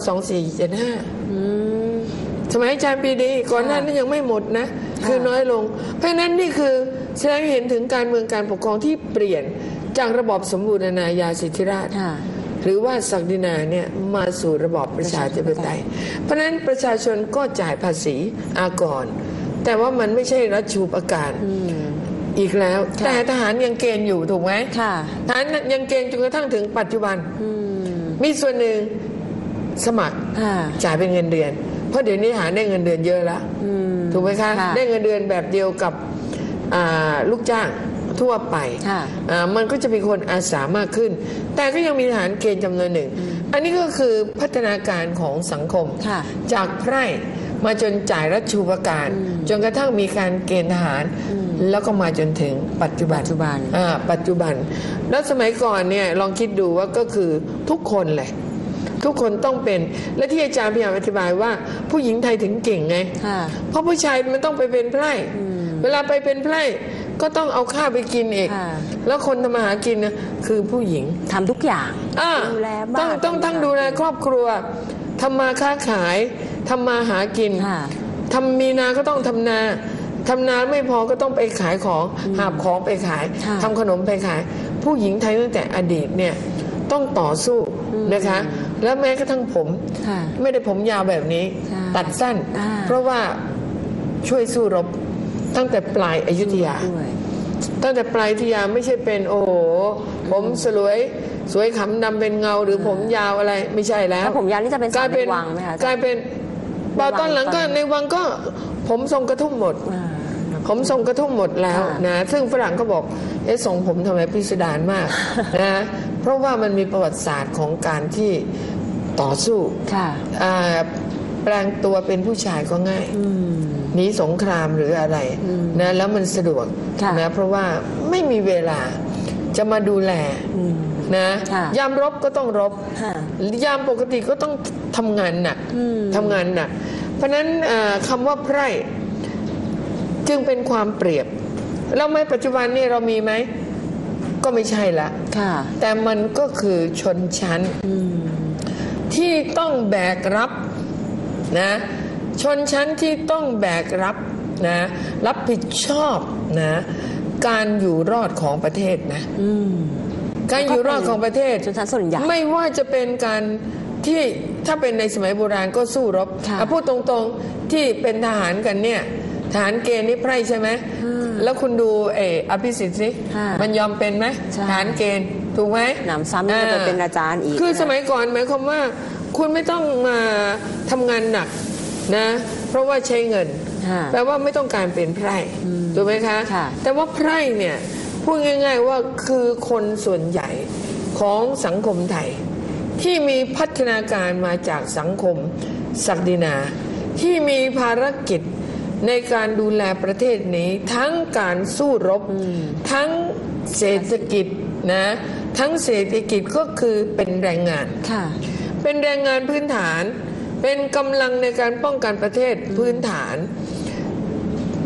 2475สมัยอาจารย์ปรีดีก่อนหน้านั้นยังไม่หมดนะคือน้อยลงเพราะนั้นนี่คือแสดงเห็นถึงการเมืองการปกครองที่เปลี่ยนจากระบอบสมบูรณาญาสิทธิราชย์หรือว่าศักดินาเนี่ยมาสู่ระบอบประชาธิปไตยเพราะนั้นประชาชนก็จ่ายภาษีอากรแต่ว่ามันไม่ใช่รัชชูปการอีกแล้วแต่ทหารยังเกณฑ์อยู่ถูกไหมทหารยังเกณฑ์จนกระทั่งถึงปัจจุบันมีส่วนหนึ่งสมัครจ่ายเป็นเงินเดือนเพราะเดี๋ยวนี้ทหารได้เงินเดือนเยอะแล้วถูกไหมคะได้เงินเดือนแบบเดียวกับลูกจ้างทั่วไปมันก็จะมีคนอาสามากขึ้นแต่ก็ยังมีทหารเกณฑ์จำนวนหนึ่งอันนี้ก็คือพัฒนาการของสังคมจากไพร่มาจนจ่ายรัชชูปการจนกระทั่งมีการเกณฑ์ทหารแล้วก็มาจนถึงปัจจุบันแล้วสมัยก่อนเนี่ยลองคิดดูว่าก็คือทุกคนแหละทุกคนต้องเป็นและที่อาจารย์พยายามอธิบายว่าผู้หญิงไทยถึงเก่งไงเพราะผู้ชายมันต้องไปเป็นไพร่เวลาไปเป็นไพร่ก็ต้องเอาข้าวไปกินเองแล้วคนทำมาหากินนะคือผู้หญิงทำทุกอย่างดูแลบ้านต้องทั้งดูแลครอบครัวทำมาค้าขายทำมาหากินทำมีนาก็ต้องทำนาไม่พอก็ต้องไปขายของหาบของไปขายทำขนมไปขายผู้หญิงไทยตั้งแต่อดีตเนี่ยต้องต่อสู้นะคะแล้วแม้กระทั่งผมไม่ได้ผมยาวแบบนี้ตัดสั้นเพราะว่าช่วยสู้รบตั้งแต่ปลายอยุธยาตั้งแต่ปลายอยุธยาไม่ใช่เป็นโอ้โหผมสวยขำดำเป็นเงาหรือผมยาวอะไรไม่ใช่แล้วผมยาวนี่จะเป็นในวังไหมคะกลายเป็นตอนหลังก็ในวังก็ผมทรงกระทุ่มหมดผมทรงกระทุ่มหมดแล้วนะซึ่งฝรั่งก็บอกทรงผมทำไมพิสดารมากนะเพราะว่ามันมีประวัติศาสตร์ของการที่ต่อสู้แปลงตัวเป็นผู้ชายก็ง่ายหนีสงครามหรืออะไรนะแล้วมันสะดวกนะเพราะว่าไม่มีเวลาจะมาดูแลนะยามรบก็ต้องรบยามปกติก็ต้องทำงานหนักเพราะนั้นคำว่าไพร่จึงเป็นความเปรียบแล้วในปัจจุบันนี่เรามีไหมก็ไม่ใช่ละแต่มันก็คือชนชั้นที่ต้องแบกรับนะชนชั้นที่ต้องแบกรับนะรับผิดชอบนะการอยู่รอดของประเทศนะการอยู่รอดของประเทศชนชั้นส่วนใหญ่ไม่ว่าจะเป็นการที่ถ้าเป็นในสมัยโบราณก็สู้รบพูดตรงๆที่เป็นทหารกันเนี่ยทหารเกณฑ์นี่ไพร่ใช่ไหมแล้วคุณดูอภิสิทธิ์สิมันยอมเป็นไหมทหารเกณฑ์ถูกไหมหนำซ้ำจะไปเป็นอาจารย์อีกคือสมัยก่อนหมายความว่าคุณไม่ต้องมาทำงานหนักนะเพราะว่าใช้เงินแปลว่าไม่ต้องการเป็นไพร่ถูกไหมคะแต่ว่าไพร่เนี่ยพูดง่ายๆว่าคือคนส่วนใหญ่ของสังคมไทยที่มีพัฒนาการมาจากสังคมศักดินาที่มีภารกิจในการดูแลประเทศนี้ทั้งการสู้รบทั้งเศรษฐกิจนะทั้งเศรษฐกิจก็คือเป็นแรงงานเป็นแรงงานพื้นฐานเป็นกำลังในการป้องกันประเทศพื้นฐาน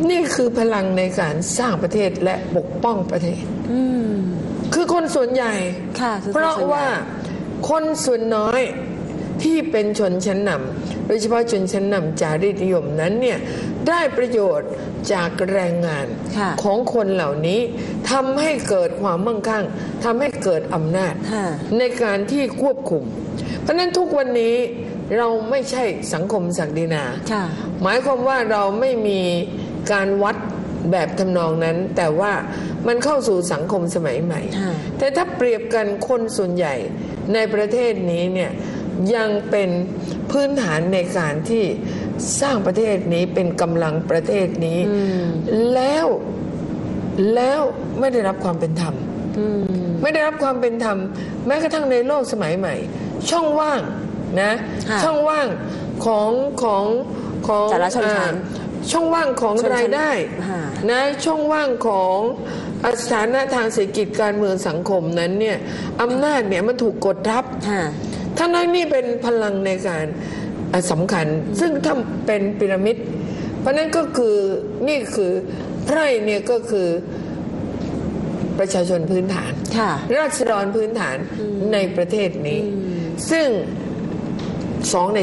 นี่คือพลังในการสร้างประเทศและปกป้องประเทศคือคนส่วนใหญ่เพราะว่าคนส่วนน้อยที่เป็นชนชั้นนำโดยเฉพาะชนชั้นนำจารีตนิยมนั้นเนี่ยได้ประโยชน์จากแรงงานของคนเหล่านี้ทำให้เกิดความมั่งคั่งทำให้เกิดอำนาจในการที่ควบคุมเพราะนั้นทุกวันนี้เราไม่ใช่สังคมศักดินาหมายความว่าเราไม่มีการวัดแบบทำนองนั้นแต่ว่ามันเข้าสู่สังคมสมัยใหม่แต่ถ้าเปรียบกันคนส่วนใหญ่ในประเทศนี้เนี่ยยังเป็นพื้นฐานในการที่สร้างประเทศนี้เป็นกำลังประเทศนี้แล้วไม่ได้รับความเป็นธรรมไม่ได้รับความเป็นธรรมแม้กระทั่งในโลกสมัยใหม่ช่องว่างนะช่องว่างของแต่ละชนชั้นช่องว่างของรายได้นะช่องว่างของสถานะทางเศรษฐกิจการเมืองสังคมนั้นเนี่ยอำนาจเนี่ยมันถูกกดทับทั้งนั้นนี่เป็นพลังในการสำคัญซึ่งถ้าเป็นพีระมิดเพราะนั้นก็คือนี่คือไพร่เนี่ยก็คือประชาชนพื้นฐานราษฎรพื้นฐานในประเทศนี้ซึ่ง2 ใน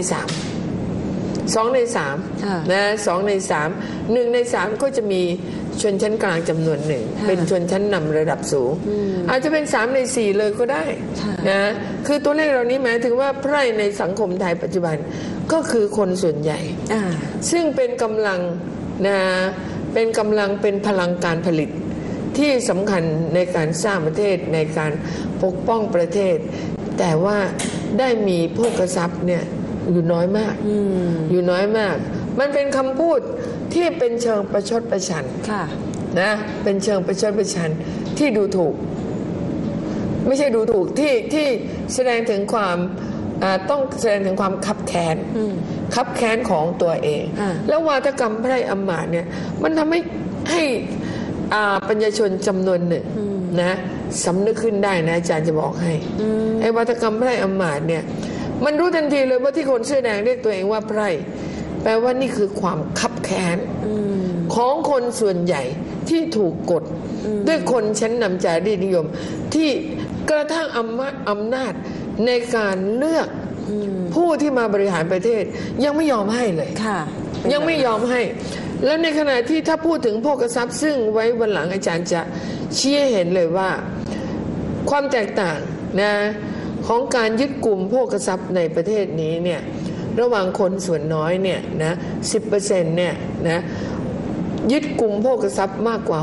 3นะ2 ใน 3 1 ใน 3ก็จะมีชนชั้นกลางจำนวนหนึ่งเป็นชนชั้นนำระดับสูงอาจจะเป็น3 ใน 4เลยก็ได้นะคือตัวเลขเหล่านี้หมายถึงว่าไพร่ในสังคมไทยปัจจุบันก็คือคนส่วนใหญ่ซึ่งเป็นกำลังนะเป็นกำลังเป็นพลังการผลิตที่สำคัญในการสร้างประเทศในการปกป้องประเทศแต่ว่าได้มีโภคทรัพย์เนี่ยอยู่น้อยมากอยู่น้อยมากมันเป็นคำพูดที่เป็นเชิงประชดประชันนะเป็นเชิงประชดประชันที่ดูถูกไม่ใช่ดูถูกที่แสดงถึงความต้องแสดงถึงความคับแค้นของตัวเองแล้ววาทกรรมไพร่อำมาตย์เนี่ยมันทำให้ปัญญาชนจำนวนหนึ่งนะสำนึกขึ้นได้นะอาจารย์จะบอกให้ไอ้วาทกรรมไพร่อำมาตย์เนี่ยมันรู้ทันทีเลยว่าที่คนเสื้อแดงเรียกตัวเองว่าไพร่แปลว่านี่คือความคับแค้นของคนส่วนใหญ่ที่ถูกกดด้วยคนชั้นนำจารีตนิยมที่กระทั่งอำนาจในการเลือกผู้ที่มาบริหารประเทศยังไม่ยอมให้เลยยังไม่ยอมให้แล้วในขณะที่ถ้าพูดถึงโภคทรัพย์ซึ่งไว้วันหลังอาจารย์จะชี้ให้เห็นเลยว่าความแตกต่างนะของการยึดกลุ่มโภคทรัพย์ในประเทศนี้เนี่ยระหว่างคนส่วนน้อยเนี่ยนะ 10% เนี่ยนะยึดกลุ่มโภคทรัพย์มากกว่า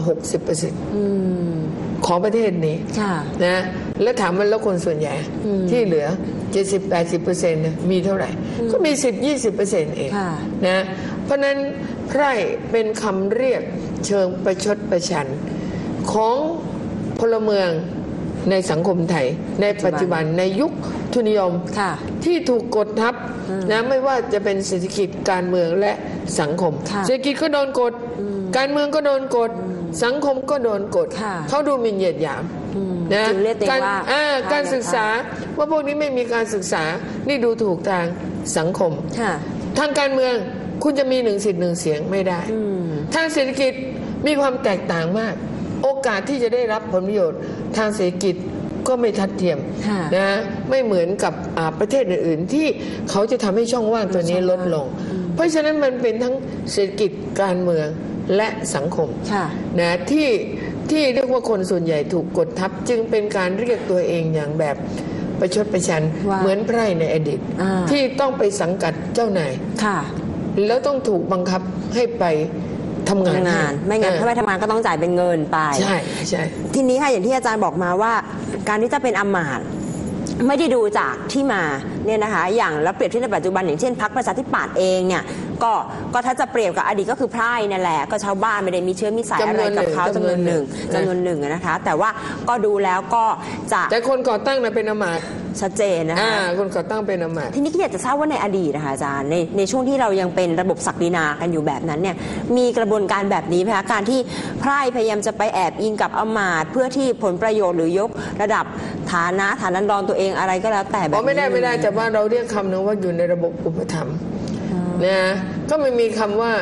60% ของประเทศนี้นะแล้วถามมันแล้วคนส่วนใหญ่ที่เหลือ 70-80% มีเท่าไหร่ก็มี 10-20% เองนะเพราะนั้นไพร่เป็นคำเรียกเชิงประชดประชันของพลเมืองในสังคมไทยในปัจจุบันในยุคทุนนิยมที่ถูกกดทับนะไม่ว่าจะเป็นเศรษฐกิจการเมืองและสังคมเศรษฐกิจก็โดนกดการเมืองก็โดนกดสังคมก็โดนกดเขาดูหมิ่นเหยียดหยามนะการศึกษาว่าพวกนี้ไม่มีการศึกษานี่ดูถูกทางสังคมทางการเมืองคุณจะมี1 สิทธิ์ 1 เสียงไม่ได้ทางเศรษฐกิจมีความแตกต่างมากโอกาสที่จะได้รับผลประโยชน์ทางเศรษฐกิจก็ไม่ทัดเทียมนะไม่เหมือนกับประเทศอื่นๆที่เขาจะทำให้ช่องว่างตัวนี้ลดลงเพราะฉะนั้นมันเป็นทั้งเศรษฐกิจการเมืองและสังคมนะที่เรียกว่าคนส่วนใหญ่ถูกกดทับจึงเป็นการเรียกตัวเองอย่างแบบประชดประชันเหมือนไพร่ในอดีตที่ต้องไปสังกัดเจ้านายแล้วต้องถูกบังคับให้ไปทำงานไม่งั้นถ้าไม่ทำงานก็ต้องจ่ายเป็นเงินไปใช่ทีนี้ค่ะอย่างที่อาจารย์บอกมาว่าการที่จะเป็นอำมาตย์ไม่ได้ดูจากที่มาเนี่ยนะคะอย่างแล้วเปรียบเทียบในปัจจุบันอย่างเช่นพรรคประชาธิปัตย์เองเนี่ยก็ถ้าจะเปรียบกับอดีตก็คือไพร่นั่นแหละก็ชาวบ้านไม่ได้มีเชื้อมีสายอะไรกับเขาจำนวนหนึ่งนะคะแต่ว่าก็ดูแล้วก็จะแต่คนก่อตั้งเป็นอำมาตย์ชัดเจนนะคะคนก่อตั้งเป็นอำมาตย์ทีนี้ก็อยากจะทราบว่าในอดีตนะคะอาจารย์ในช่วงที่เรายังเป็นระบบศักดินากันอยู่แบบนั้นเนี่ยมีกระบวนการแบบนี้ไหมคะการที่ไพร่พยายามจะไปแอบอิงกับอำมาตย์เพื่อที่ผลประโยชน์หรือยกระดับฐานะรองตัวเองอะไรก็แล้วแต่แบบนี้ไม่ได้แต่ว่าเราเรียกคำนึงว่าอยู่ในระบบอุปถัมภ์นะก็ไม่มีคำว่า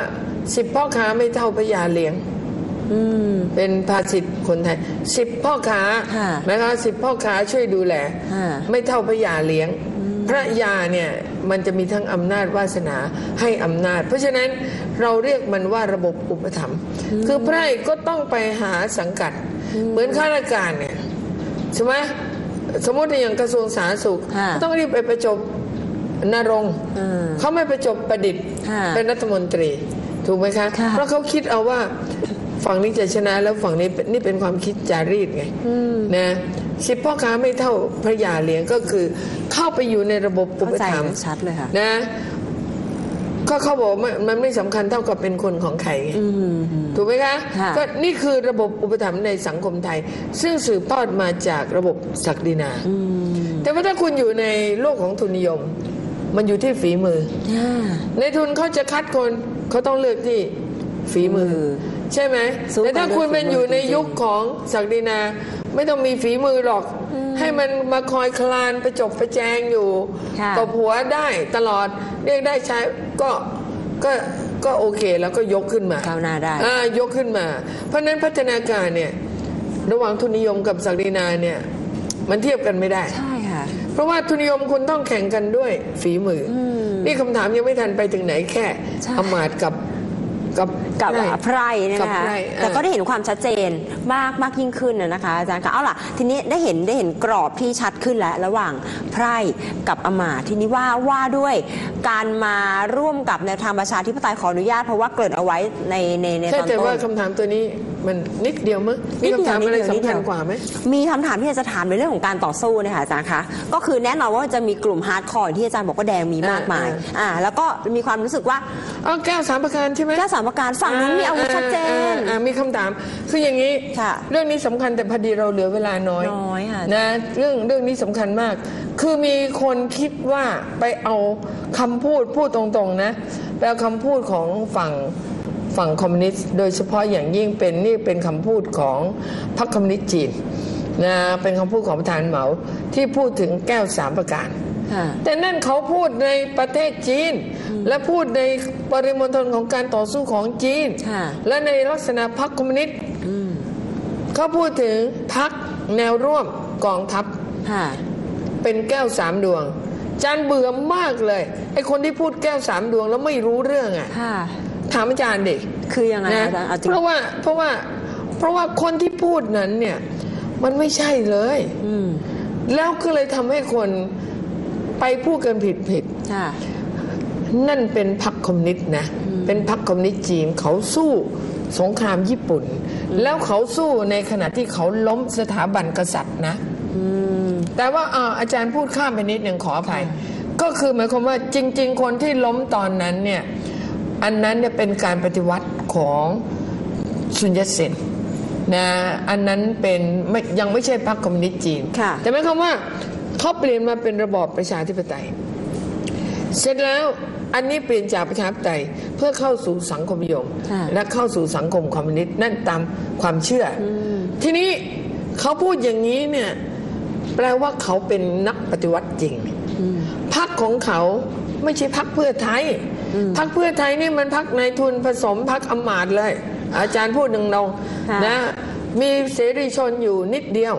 10 พ่อค้าไม่เท่าพระยาเลี้ยงเป็นภาษิตคนไทย10 พ่อค้านะคะ10 พ่อค้าช่วยดูแลไม่เท่าพระยาเลี้ยงพระยาเนี่ยมันจะมีทั้งอำนาจวาสนาให้อำนาจเพราะฉะนั้นเราเรียกมันว่าระบบอุปถัมภ์คือไพร่ก็ต้องไปหาสังกัดเหมือนข้าราชการเนี่ยใช่ไหมสมมติอย่างกระทรวงสาธารณสุขต้องรีบไปประจบนรงค์เขาไม่ประจบประดิษฐ์เป็นรัฐมนตรีถูกไหมคะเพราะเขาคิดเอาว่าฝั่งนี้จะชนะแล้วฝั่งนี้นี่เป็นความคิดจารีตไงนะ10 พ่อค้าไม่เท่าพระยาเลี้ยงก็คือเข้าไปอยู่ในระบบอุปถัมภ์ชัดเลยค่ะนะก็เขาบอกมันไม่สำคัญเท่ากับเป็นคนของใครไงถูกไหมคะก็นี่คือระบบอุปถัมภ์ในสังคมไทยซึ่งสืบทอดมาจากระบบศักดินาแต่ว่าถ้าคุณอยู่ในโลกของทุนนิยมมันอยู่ที่ฝีมือในทุนเขาจะคัดคนเขาต้องเลือกที่ฝีมือใช่ไหมแต่ถ้าคุณเป็นอยู่ในยุคของศักดินาไม่ต้องมีฝีมือหรอกให้มันมาคอยคลานไปจบไปแจงอยู่ตบหัวได้ตลอดเรียกได้ใช้ก็โอเคแล้วก็ยกขึ้นมาก้าวหน้าได้ยกขึ้นมาเพราะนั้นพัฒนาการเนี่ยระหว่างทุนนิยมกับศักดินาเนี่ยมันเทียบกันไม่ได้ใช่ค่ะเพราะว่าทุนนิยมคุณต้องแข่งกันด้วยฝีมือนี่คำถามยังไม่ทันไปถึงไหนแค่อำมาตย์กับไพร่นะคะแต่ก็ได้เห็นความชัดเจนมากยิ่งขึ้นนะคะอาจารย์คะเอาล่ะทีนี้ได้เห็นกรอบที่ชัดขึ้นแล้วระหว่างไพร่กับอำมาตย์ทีนี้ว่าด้วยการมาร่วมกับแนวทางประชาธิปไตยขออนุญาตเพราะว่าเกริ่นเอาไว้ในตอนต้นแต่ว่าคำถามตัวนี้มันนิดเดียวมั้งมีคำถามอะไรสำคัญกว่าไหมมีคำถามที่จะถามในเรื่องของการต่อสู้นะคะอาจารย์คะก็คือแน่นอนว่าจะมีกลุ่มฮาร์ดคอร์ที่อาจารย์บอกว่าแดงมีมากมายแล้วก็มีความรู้สึกว่าแก้ว3 ประการใช่ไหมแก้ว3 ประการฝั่งนู้นมีอาวุธชัดเจนมีคำถามคืออย่างนี้เรื่องนี้สำคัญแต่พอดีเราเหลือเวลาน้อยนะเรื่องนี้สำคัญมากคือมีคนคิดว่าไปเอาคำพูดตรงๆนะไปเอาคำพูดของฝั่งคอมมิวนิสต์โดยเฉพาะอย่างยิ่งเป็นคำพูดของพรรคคอมมิวนิสต์จีนนะเป็นคำพูดของประธานเหมาที่พูดถึงแก้ว3 ประการแต่นั่นเขาพูดในประเทศจีนและพูดในปริมณฑลของการต่อสู้ของจีนและในลักษณะพรรคคอมมิวนิสต์เขาพูดถึงพรรคแนวร่วมกองทัพเป็นแก้ว3 ดวงอาจารย์เบื่อมากเลยไอ้คนที่พูดแก้ว3 ดวงแล้วไม่รู้เรื่องถามอาจารย์ดิคือยังไงอาจารย์เพราะว่าคนที่พูดนั้นเนี่ยมันไม่ใช่เลยแล้วก็เลยทำให้คนไปพูดกันผิดนั่นเป็นพรรคคอมมิวนิสต์นะเป็นพรรคคอมมิวนิสต์จีนเขาสู้สงครามญี่ปุ่นแล้วเขาสู้ในขณะที่เขาล้มสถาบันกษัตริย์นะแต่ว่าอาจารย์พูดข้ามไปนิดหนึ่งขออภัยก็คือหมายความว่าจริงๆคนที่ล้มตอนนั้นเนี่ยอันนั้นเนี่ยเป็นการปฏิวัติของซุนยัตเซนนะอันนั้นเป็นยังไม่ใช่พรรคคอมมิวนิสต์จีนแต่หมายความว่าเขาเปลี่ยนมาเป็นระบอบประชาธิปไตยเสร็จแล้วอันนี้เปลี่ยนจากประชาธิปไตยเพื่อเข้าสู่สังคมนิยมและเข้าสู่สังคมคอมมิวนิสต์นั่นตามความเชื่อทีนี้เขาพูดอย่างนี้เนี่ยแปลว่าเขาเป็นนักปฏิวัติจริงพรรคของเขาไม่ใช่พรรคเพื่อไทยพรรคเพื่อไทยนี่มันพรรคนายทุนผสมพรรคอำมาตย์เลยอาจารย์พูดหนึ่งนองนะมีเสรีชนอยู่นิดเดียว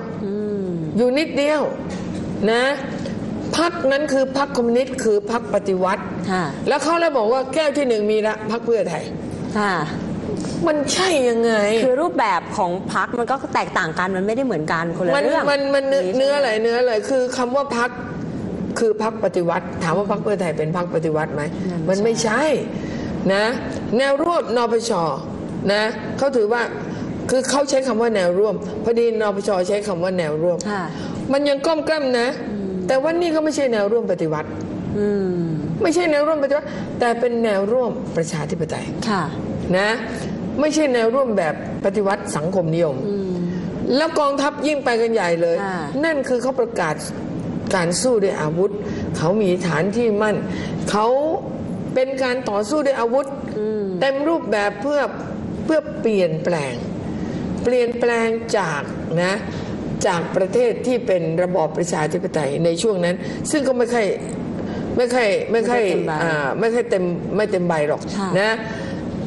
นะพรรคนั้นคือพรรคคอมมิวนิสต์คือพรรคปฏิวัติแล้วเขาเลยบอกว่าแก้วที่1มีละพรรคเพื่อไทยมันใช่ยังไงคือรูปแบบของพรรคมันก็แตกต่างกันมันไม่ได้เหมือนกันคนละเรื่องมันเนื้ออะไรคือคำว่าพรรคคือพรรคปฏิวัติถามว่าพรรคเพื่อไทยเป็นพรรคปฏิวัติไหมมันไม่ใช่นะแนวร่วมนปช.นะเขาถือว่าคือเขาใช้คำว่าแนวร่วมพอดีนปช.ใช้คำว่าแนวร่วมมันยังก้มกล้ำนะแต่ว่านี่ก็ไม่ใช่แนวร่วมปฏิวัติไม่ใช่แนวร่วมปฏิวัติแต่เป็นแนวร่วมประชาธิปไตยนะไม่ใช่แนวร่วมแบบปฏิวัติสังคมนิยมแล้วกองทัพยิ่งไปกันใหญ่เลยนั่นคือเขาประกาศการสู้ด้วยอาวุธเขามีฐานที่มั่นเขาเป็นการต่อสู้ด้วยอาวุธเต็มรูปแบบเพื่อเปลี่ยนแปลงจากประเทศที่เป็นระบอบประชาธิปไตยในช่วงนั้นซึ่งก็ไม่ค่อยเต็มใบหรอกนะ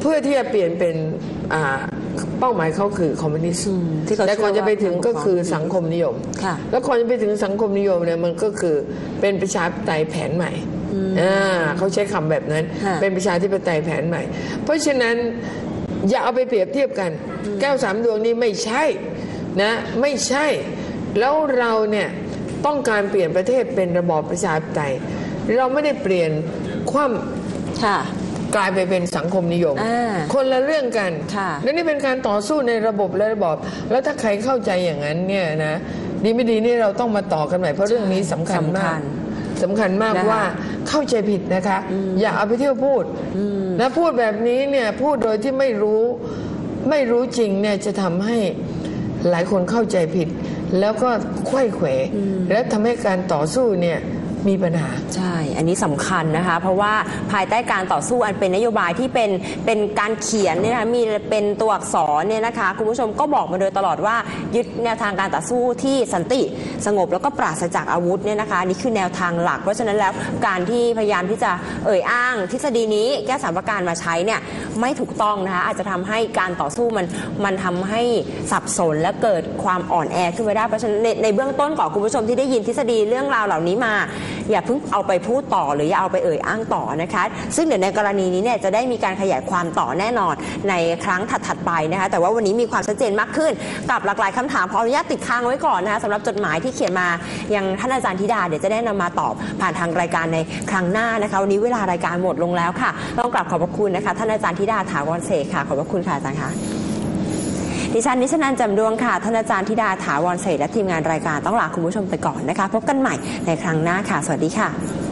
เพื่อที่จะเปลี่ยนเป็นเป้าหมายเขาคือคอมมิวนิสต์แต่ก่อนจะไปถึงก็คือสังคมนิยมแล้วก่อนจะไปถึงสังคมนิยมเนี่ยมันก็คือเป็นประชาธิปไตยแผนใหม่เขาใช้คำแบบนั้นเป็นประชาธิปไตยแผนใหม่เพราะฉะนั้นอย่าเอาไปเปรียบเทียบกันแก้ว3 ดวงนี้ไม่ใช่นะไม่ใช่แล้วเราเนี่ยต้องการเปลี่ยนประเทศเป็นระบอบประชาธิปไตยเราไม่ได้เปลี่ยนคว่ำกลายไปเป็นสังคมนิยมคนละเรื่องกันและนี่เป็นการต่อสู้ในระบบและระบอบแล้วถ้าใครเข้าใจอย่างนั้นเนี่ยนะดีไม่ดีนี่เราต้องมาต่อกันใหม่เพราะเรื่องนี้สำคัญมากว่าเข้าใจผิดนะคะอย่าเอาไปเที่ยวพูดนะพูดแบบนี้เนี่ยพูดโดยที่ไม่รู้จริงเนี่ยจะทำให้หลายคนเข้าใจผิดแล้วก็ไขว้เขวและทำให้การต่อสู้เนี่ยมีปัญหาใช่อันนี้สำคัญนะคะเพราะว่าภายใต้การต่อสู้อันเป็นนโยบายที่เป็นการเขียนเนี่ยนะมีเป็นตัวอักษรเนี่ยนะคะคุณผู้ชมก็บอกมาโดยตลอดว่ายึดแนวทางการต่อสู้ที่สันติสงบแล้วก็ปราศจากอาวุธเนี่ยนะคะนี่คือแนวทางหลักเพราะฉะนั้นแล้วการที่พยายามที่จะอ้างทฤษฎีนี้แก้3 ประการมาใช้เนี่ยไม่ถูกต้องนะคะอาจจะทำให้การต่อสู้มันทำให้สับสนและเกิดความอ่อนแอขึ้นไปได้เพราะฉะนั้นในเบื้องต้นก่อนคุณผู้ชมที่ได้ยินทฤษฎีเรื่องราวเหล่านี้มาอย่าเพิ่งเอาไปพูดต่อหรืออย่าเอาไปอ้างต่อนะคะซึ่งเดี๋ยวในกรณีนี้เนี่ยจะได้มีการขยายความต่อแน่นอนในครั้งถัดไปนะคะแต่ว่าวันนี้มีความชัดเจนมากขึ้นกับหลากหลายคำถามขออนุญาตติดค้างไว้ก่อนนะคะสำหรับจดหมายที่เขียนมายังท่านอาจารย์ธิดาเดี๋ยวจะได้นำมาตอบผ่านทางรายการในครั้งหน้านะคะวันนี้เวลารายการหมดลงแล้วค่ะต้องกราบขอบพระคุณนะคะท่านอาจารย์ธิดาถาวรเสกค่ะขอบพระคุณค่ะอาจารย์ค่ะดิฉันนิชนันท์จำดวงค่ะท่านอาจารย์ธิดาถาวรเสกและทีมงานรายการต้องลาคุณผู้ชมไปก่อนนะคะพบกันใหม่ในครั้งหน้าค่ะสวัสดีค่ะ